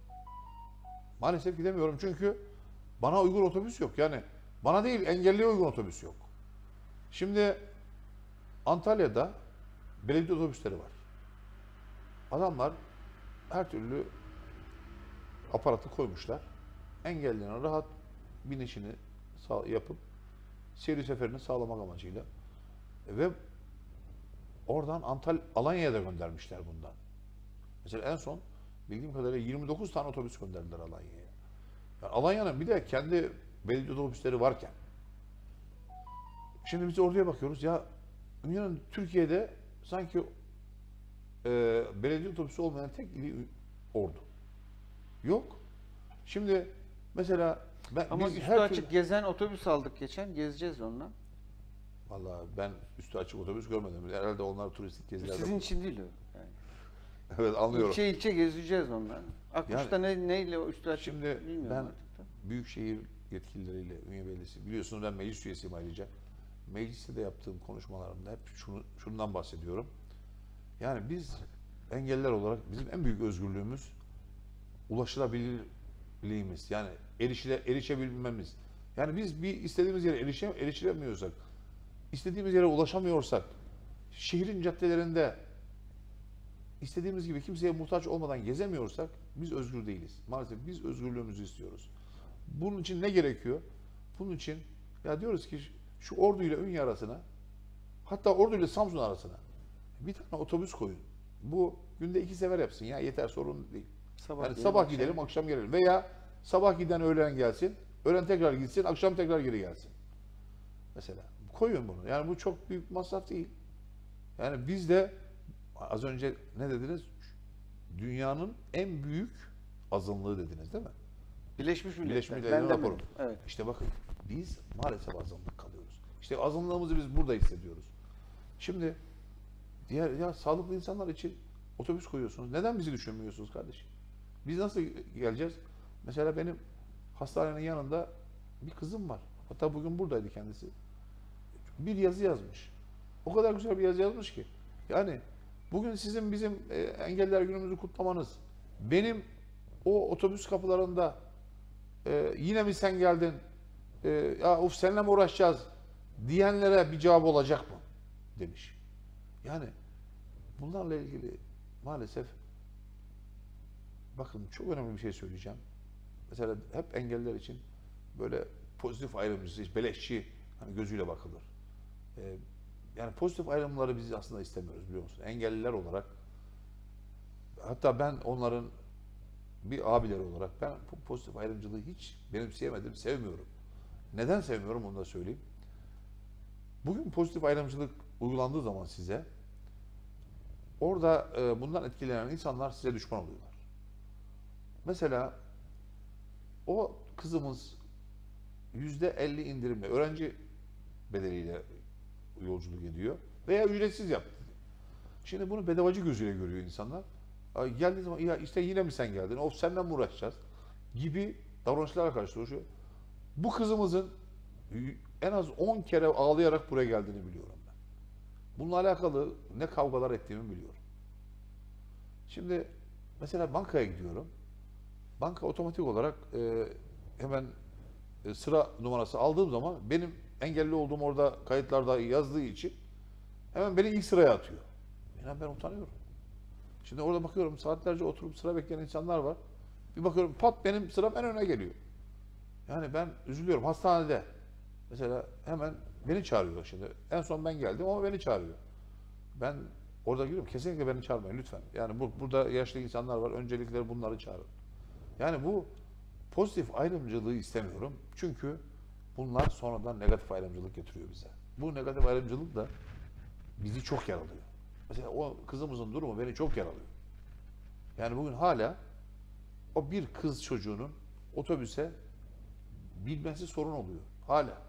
Maalesef gidemiyorum çünkü bana uygun otobüs yok. Yani bana değil, engelliye uygun otobüs yok. Şimdi Antalya'da belediye otobüsleri var. Adamlar her türlü aparatı koymuşlar. Engellilerin rahat binişini sağ, yapıp seyir seferini sağlamak amacıyla. Ve oradan Antalya, Alanya'ya da göndermişler bundan. Mesela en son bildiğim kadarıyla yirmi dokuz tane otobüs gönderdiler Alanya'ya. Yani Alanya'nın bir de kendi belediye otobüsleri varken. Şimdi biz oraya bakıyoruz ya, Ünye'nin Türkiye'de sanki e, belediye otobüsü olmayan tek ili Ordu. Yok. Şimdi mesela ben, Ama biz üstü her açık türlü- gezen otobüs aldık geçen. Gezeceğiz onunla. Vallahi ben üstü açık otobüs görmedim. Herhalde onlar turistik gezilerde. Sizin için değil o. Yani. Evet, anlıyorum. İlçe ilçe gezeceğiz onları. Akkuş'ta ne, neyle o üstü açık Şimdi bilmiyorum ben artık da. büyükşehir yetkilileriyle, Ünye Belediyesi, biliyorsunuz ben meclis üyesiyim ayrıca. Mecliste de yaptığım konuşmalarımda hep şunu, şundan bahsediyorum. Yani biz engelliler olarak bizim en büyük özgürlüğümüz ulaşılabilirliğimiz. Yani erişile, erişebilmemiz. Yani biz bir istediğimiz yere erişe, erişilemiyorsak, istediğimiz yere ulaşamıyorsak, şehrin caddelerinde istediğimiz gibi kimseye muhtaç olmadan gezemiyorsak biz özgür değiliz. Maalesef biz özgürlüğümüzü istiyoruz. Bunun için ne gerekiyor? Bunun için ya diyoruz ki şu Ordu ile Ünye arasına, hatta Ordu ile Samsun arasına bir tane otobüs koyun. Bu günde iki sefer yapsın ya, yeter, sorun değil. Sabah, Yani gidelim, sabah akşam. gidelim, akşam gelelim. Veya sabah giden öğlen gelsin, öğlen tekrar gitsin, akşam tekrar geri gelsin. Mesela koyun bunu. Yani bu çok büyük masraf değil. Yani biz de az önce ne dediniz? Dünyanın en büyük azınlığı dediniz değil mi? Birleşmiş Milletler. Birleşmiş Ben Milletler'in demedim. raporu. Evet. İşte bakın biz maalesef azınlık kalıyoruz. İşte azınlığımızı biz burada hissediyoruz. Şimdi diğer ya sağlıklı insanlar için otobüs koyuyorsunuz. Neden bizi düşünmüyorsunuz kardeşim? Biz nasıl geleceğiz? Mesela benim hastanenin yanında bir kızım var. Hatta bugün buradaydı kendisi. Bir yazı yazmış. O kadar güzel bir yazı yazmış ki. Yani bugün sizin bizim e, engelliler günümüzü kutlamanız, benim o otobüs kapılarında e, yine mi sen geldin, e, ya of seninle mi uğraşacağız diyenlere bir cevap olacak mı? Demiş. Yani bunlarla ilgili maalesef bakın çok önemli bir şey söyleyeceğim. Mesela hep engelliler için böyle pozitif ayrımcısı, hiç beleşçi hani gözüyle bakılır. E, yani pozitif ayrımları biz aslında istemiyoruz, biliyor musun? Engelliler olarak, hatta ben onların bir abileri olarak ben bu pozitif ayrımcılığı hiç benimseyemedim, sevmiyorum. Neden sevmiyorum onu da söyleyeyim. Bugün pozitif ayrımcılık uygulandığı zaman size, orada e, bundan etkilenen insanlar size düşman oluyorlar. Mesela o kızımız yüzde elli indirimle, öğrenci bedeliyle yolculuk ediyor veya ücretsiz yaptı. Şimdi bunu bedavacı gözüyle görüyor insanlar. Geldiği zaman ya işte yine mi sen geldin? Of senden mi uğraşacağız? Gibi davranışlarla karşılaşıyor. Bu kızımızın en az on kere ağlayarak buraya geldiğini biliyorum ben. Bununla alakalı ne kavgalar ettiğimi biliyorum. Şimdi mesela bankaya gidiyorum. Banka otomatik olarak e, hemen e, sıra numarası aldığım zaman benim engelli olduğum orada kayıtlarda yazdığı için hemen beni ilk sıraya atıyor. Yani ben utanıyorum. Şimdi orada bakıyorum saatlerce oturup sıra bekleyen insanlar var. Bir bakıyorum pat benim sıram en öne geliyor. Yani ben üzülüyorum. Hastanede mesela hemen beni çağırıyorlar şimdi. En son ben geldim ama beni çağırıyor. Ben orada gidiyorum. Kesinlikle beni çağırmayın lütfen. Yani bu, burada yaşlı insanlar var. Öncelikleri bunları çağırın. Yani bu pozitif ayrımcılığı istemiyorum. Çünkü bunlar sonradan negatif ayrımcılık getiriyor bize. Bu negatif ayrımcılık da bizi çok yaralıyor. Mesela o kızımızın durumu beni çok yaralıyor. Yani bugün hala o bir kız çocuğunun otobüse binmesi sorun oluyor. Hala.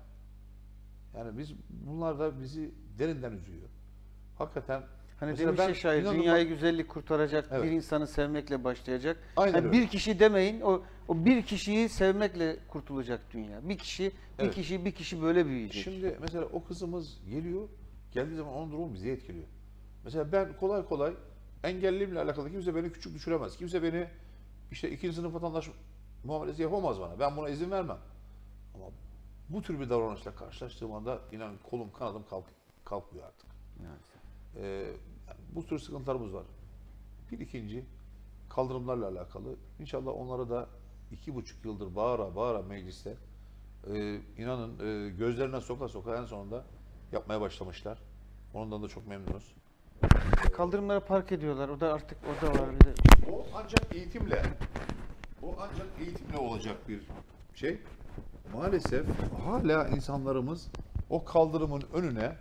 Yani biz bunlar da bizi derinden üzüyor. Hakikaten Hani mesela demiş ben ya şair, inanın dünyayı bak- güzellik kurtaracak Evet. bir insanı sevmekle başlayacak. Aynen Hani öyle. bir kişi demeyin, o o bir kişiyi sevmekle kurtulacak dünya. Bir kişi, bir Evet. kişi, bir kişi böyle büyüyecek. Şimdi mesela o kızımız geliyor, geldiği zaman onun durumu bizi etkiliyor. Mesela ben kolay kolay engelliliğimle alakalı kimse beni küçük düşüremez. Kimse beni işte ikinci sınıf vatandaş muamelesi yapamaz bana. Ben buna izin vermem. Ama bu tür bir davranışla karşılaştığım anda inan kolum kanadım kalk, kalkmıyor artık. Ee, yani bu tür sıkıntılarımız var. Bir ikinci kaldırımlarla alakalı. İnşallah onlara da iki buçuk yıldır bağıra bağıra mecliste e, inanın e, gözlerine soka soka en sonunda yapmaya başlamışlar. Ondan da çok memnunuz. Kaldırımlara park ediyorlar. O da artık o da var bir de. O ancak eğitimle, o ancak eğitimle olacak bir şey. Maalesef hala insanlarımız o kaldırımın önüne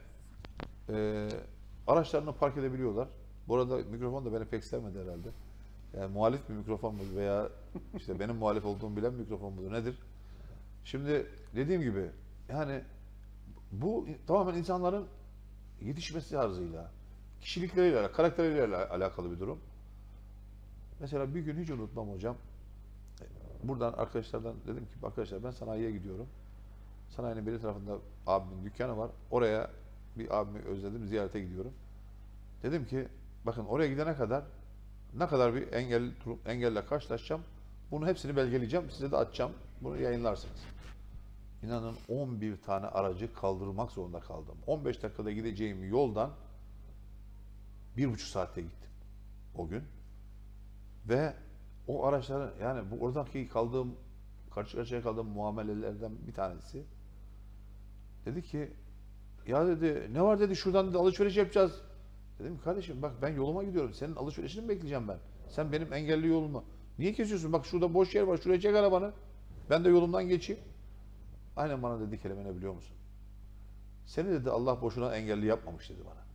e, araçlarını park edebiliyorlar. Bu arada mikrofon da beni pek sevmedi herhalde. Yani muhalif bir mikrofon mu veya işte benim muhalif olduğumu bilen mikrofon mudur nedir? Şimdi dediğim gibi yani Bu tamamen insanların yetişmesi tarzıyla, kişilikleriyle, karakterleriyle alakalı bir durum. Mesela bir gün hiç unutmam hocam. Buradan arkadaşlardan dedim ki arkadaşlar ben sanayiye gidiyorum. Sanayinin biri tarafında abimin dükkanı var. Oraya bir abimi özledim, ziyarete gidiyorum. Dedim ki bakın oraya gidene kadar ne kadar bir engel engelle karşılaşacağım. Bunu hepsini belgeleyeceğim. Size de atacağım. Bunu yayınlarsınız. İnanın on bir tane aracı kaldırmak zorunda kaldım. on beş dakikada gideceğim yoldan bir buçuk saatte gittim o gün. Ve o araçların yani bu oradaki kaldığım karşı karşıya kaldığım muamelelerden bir tanesi dedi ki ya dedi ne var dedi şuradan dedi alışveriş yapacağız. Dedim ki kardeşim bak ben yoluma gidiyorum. Senin alışverişini mi bekleyeceğim ben? Sen benim engelli yolumu niye kesiyorsun? Bak şurada boş yer var. Şuraya çek arabanı. Ben de yolumdan geçeyim. Aynen bana dedi kelime ne biliyor musun? Seni dedi Allah boşuna engelli yapmamış dedi bana.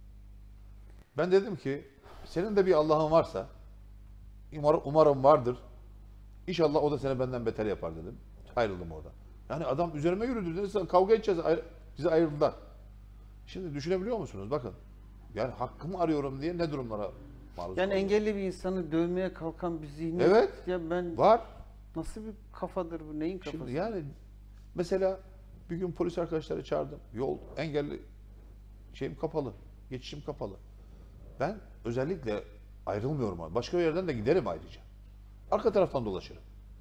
Ben dedim ki senin de bir Allah'ın varsa umarım, umarım vardır. İnşallah o da seni benden beter yapar dedim. Ayrıldım oradan. Yani adam üzerime yürüdü dedi. Kavga edeceğiz. Ayr bizi ayırdılar. Şimdi düşünebiliyor musunuz? Bakın. Yani hakkımı arıyorum diye ne durumlara maruz Yani kalıyor. engelli bir insanı dövmeye kalkan bir zihniyet. Evet. Ya ben Var. nasıl bir kafadır bu? Neyin kafası? Şimdi yani mesela bir gün polis arkadaşları çağırdım. Yol engelli şeyim kapalı. Geçişim kapalı. Ben özellikle ayrılmıyorum. Başka bir yerden de giderim ayrıca. Arka taraftan dolaşırım.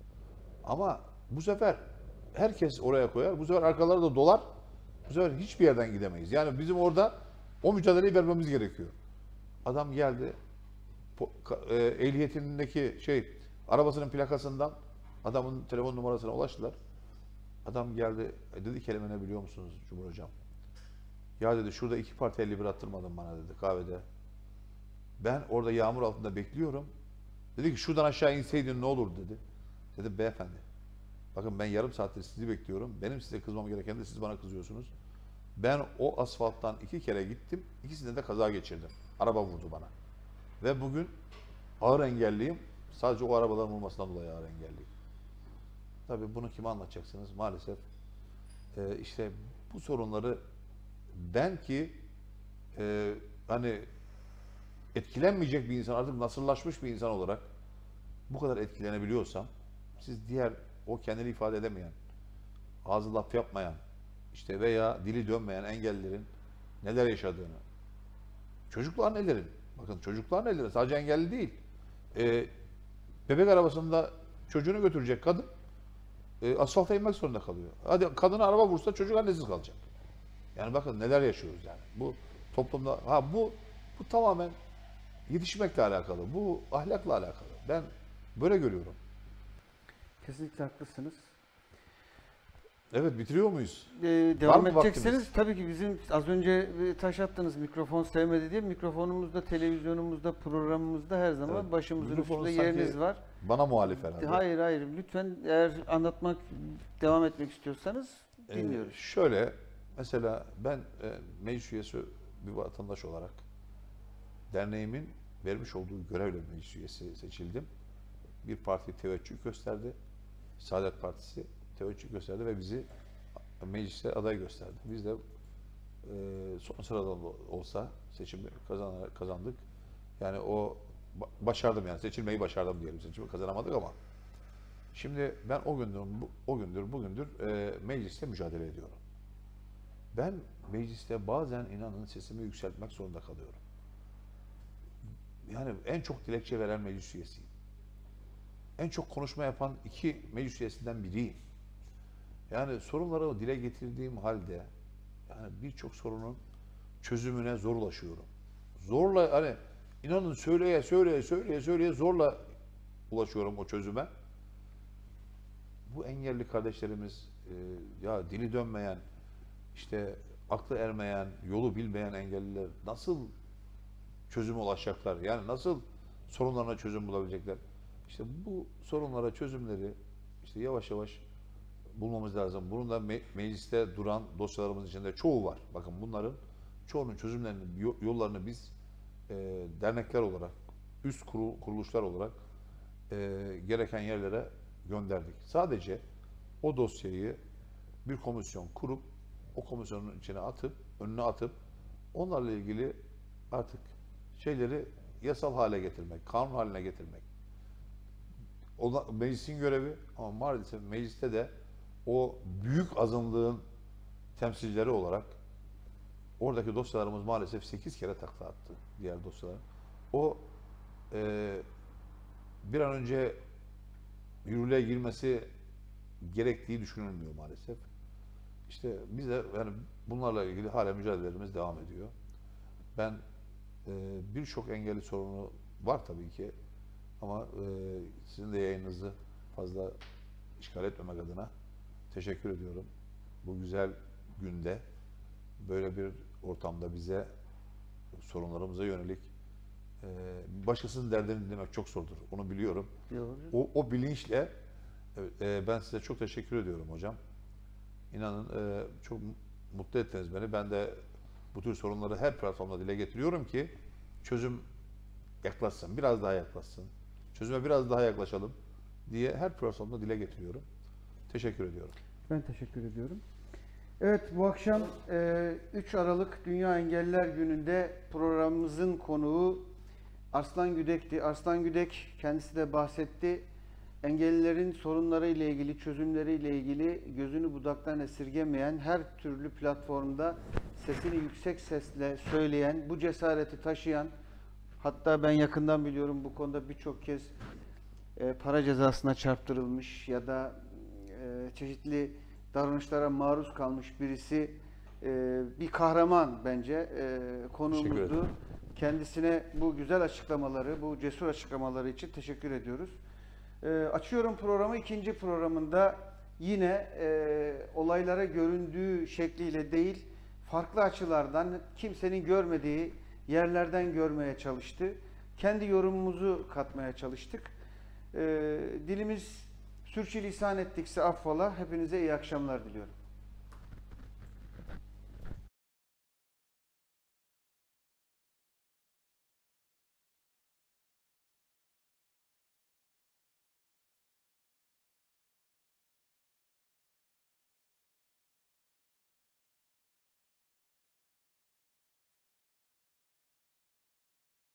Ama bu sefer herkes oraya koyar. Bu sefer arkaları da dolar. Bu sefer hiçbir yerden gidemeyiz. Yani bizim orada o mücadeleyi vermemiz gerekiyor. Adam geldi. E, ehliyetindeki şey arabasının plakasından adamın telefon numarasına ulaştılar. Adam geldi. E, dedi kelime ne biliyor musunuz Cumhur Hocam? Ya dedi şurada iki parti elli bir attırmadın bana dedi kahvede. Ben orada yağmur altında bekliyorum. Dedi ki şuradan aşağı inseydin ne olur dedi. Dedim beyefendi. Bakın ben yarım saattir sizi bekliyorum. Benim size kızmam gereken de siz bana kızıyorsunuz. Ben o asfalttan iki kere gittim. İkisinde de kaza geçirdim. Araba vurdu bana. Ve bugün ağır engelliyim. Sadece o arabaların vurmasından dolayı ağır engelliyim. Tabii bunu kime anlatacaksınız? Maalesef e, işte bu sorunları ben ki e, hani etkilenmeyecek bir insan, artık nasırlaşmış bir insan olarak bu kadar etkilenebiliyorsam siz diğer o kendini ifade edemeyen, ağzı laf yapmayan, işte veya dili dönmeyen engellilerin neler yaşadığını, çocuklar nelerin, bakın çocuklar nelerin, sadece engelli değil, ee, bebek arabasında çocuğunu götürecek kadın e, asfalta inmek zorunda kalıyor. Hadi kadına araba vursa çocuk annesiz kalacak. Yani bakın neler yaşıyoruz yani. Bu toplumda, ha bu bu tamamen yetişmekle alakalı, bu ahlakla alakalı. Ben böyle görüyorum. Kesinlikle haklısınız. Evet, bitiriyor muyuz? Ee, devam mı edecekseniz vaktimiz? tabii ki bizim az önce e, taş attınız mikrofon sevmedi diye mikrofonumuzda, televizyonumuzda, programımızda her zaman Evet. başımızın Mikrofonu üstünde sanki yeriniz var. Bana muhalif herhalde. Hayır hayır lütfen eğer anlatmak, devam etmek istiyorsanız Ee, dinliyoruz. şöyle, mesela ben e, meclis üyesi bir vatandaş olarak derneğimin vermiş olduğu görevle meclis üyesi seçildim. Bir parti teveccüh gösterdi. Saadet Partisi teveccüh gösterdi ve bizi meclise aday gösterdi. Biz de e, son sırada olsa seçimi kazanarak kazandık. Yani o başardım yani seçilmeyi başardım diyelim. Seçimi kazanamadık ama şimdi ben o gündür o gündür bugündür e, mecliste mücadele ediyorum. Ben mecliste bazen inanın sesimi yükseltmek zorunda kalıyorum. Yani en çok dilekçe veren meclis üyesiyim. En çok konuşma yapan iki meclis üyesinden biriyim. Yani sorunları dile getirdiğim halde yani birçok sorunun çözümüne zor ulaşıyorum. Zorla hani inanın söyleye söyleye söyleye söyleye zorla ulaşıyorum o çözüme. Bu engelli kardeşlerimiz e, ya dili dönmeyen, işte aklı ermeyen, yolu bilmeyen engelliler nasıl çözüme ulaşacaklar? Yani nasıl sorunlarına çözüm bulabilecekler? İşte bu sorunlara çözümleri işte yavaş yavaş bulmamız lazım. Bunun da me mecliste duran dosyalarımız içinde çoğu var. Bakın bunların çoğunun çözümlerini, yollarını biz e, dernekler olarak, üst kurul, kuruluşlar olarak e, gereken yerlere gönderdik. Sadece o dosyayı bir komisyon kurup o komisyonun içine atıp, önüne atıp onlarla ilgili artık şeyleri yasal hale getirmek, kanun haline getirmek. O da meclisin görevi ama maalesef mecliste de o büyük azınlığın temsilcileri olarak oradaki dosyalarımız maalesef sekiz kere takla attı diğer dosyalar. O e, bir an önce yürürlüğe girmesi gerektiği düşünülmüyor maalesef. İşte biz de yani bunlarla ilgili hala mücadelelerimiz devam ediyor. Ben e, birçok engelli sorunu var tabii ki ama e, sizin de yayınınızı fazla işgal etmemek adına teşekkür ediyorum. Bu güzel günde böyle bir ortamda bize sorunlarımıza yönelik e, başkasının derdini dinlemek çok zordur. Onu biliyorum. O, o bilinçle e, ben size çok teşekkür ediyorum hocam. İnanın e, çok mutlu ettiniz beni. Ben de bu tür sorunları her platformda dile getiriyorum ki çözüm yaklaşsın, biraz daha yaklaşsın. Çözüme biraz daha yaklaşalım diye her platformda dile getiriyorum. Teşekkür ediyorum. Ben teşekkür ediyorum. Evet, bu akşam e, üç Aralık Dünya Engelliler Günü'nde programımızın konuğu Arslan Güdek'ti. Arslan Güdek kendisi de bahsetti. Engellilerin sorunları ile ilgili, çözümleri ile ilgili gözünü budaktan esirgemeyen, her türlü platformda sesini yüksek sesle söyleyen, bu cesareti taşıyan, hatta ben yakından biliyorum bu konuda birçok kez e, para cezasına çarptırılmış ya da e, çeşitli davranışlara maruz kalmış birisi, e, bir kahraman bence e, konuğumuzdu. Kendisine bu güzel açıklamaları, bu cesur açıklamaları için teşekkür ediyoruz. E, açıyorum programı. İkinci programında yine e, olaylara göründüğü şekliyle değil, farklı açılardan, kimsenin görmediği yerlerden görmeye çalıştı. Kendi yorumumuzu katmaya çalıştık. E, dilimiz sürçülisan ettikse affola. Hepinize iyi akşamlar diliyorum.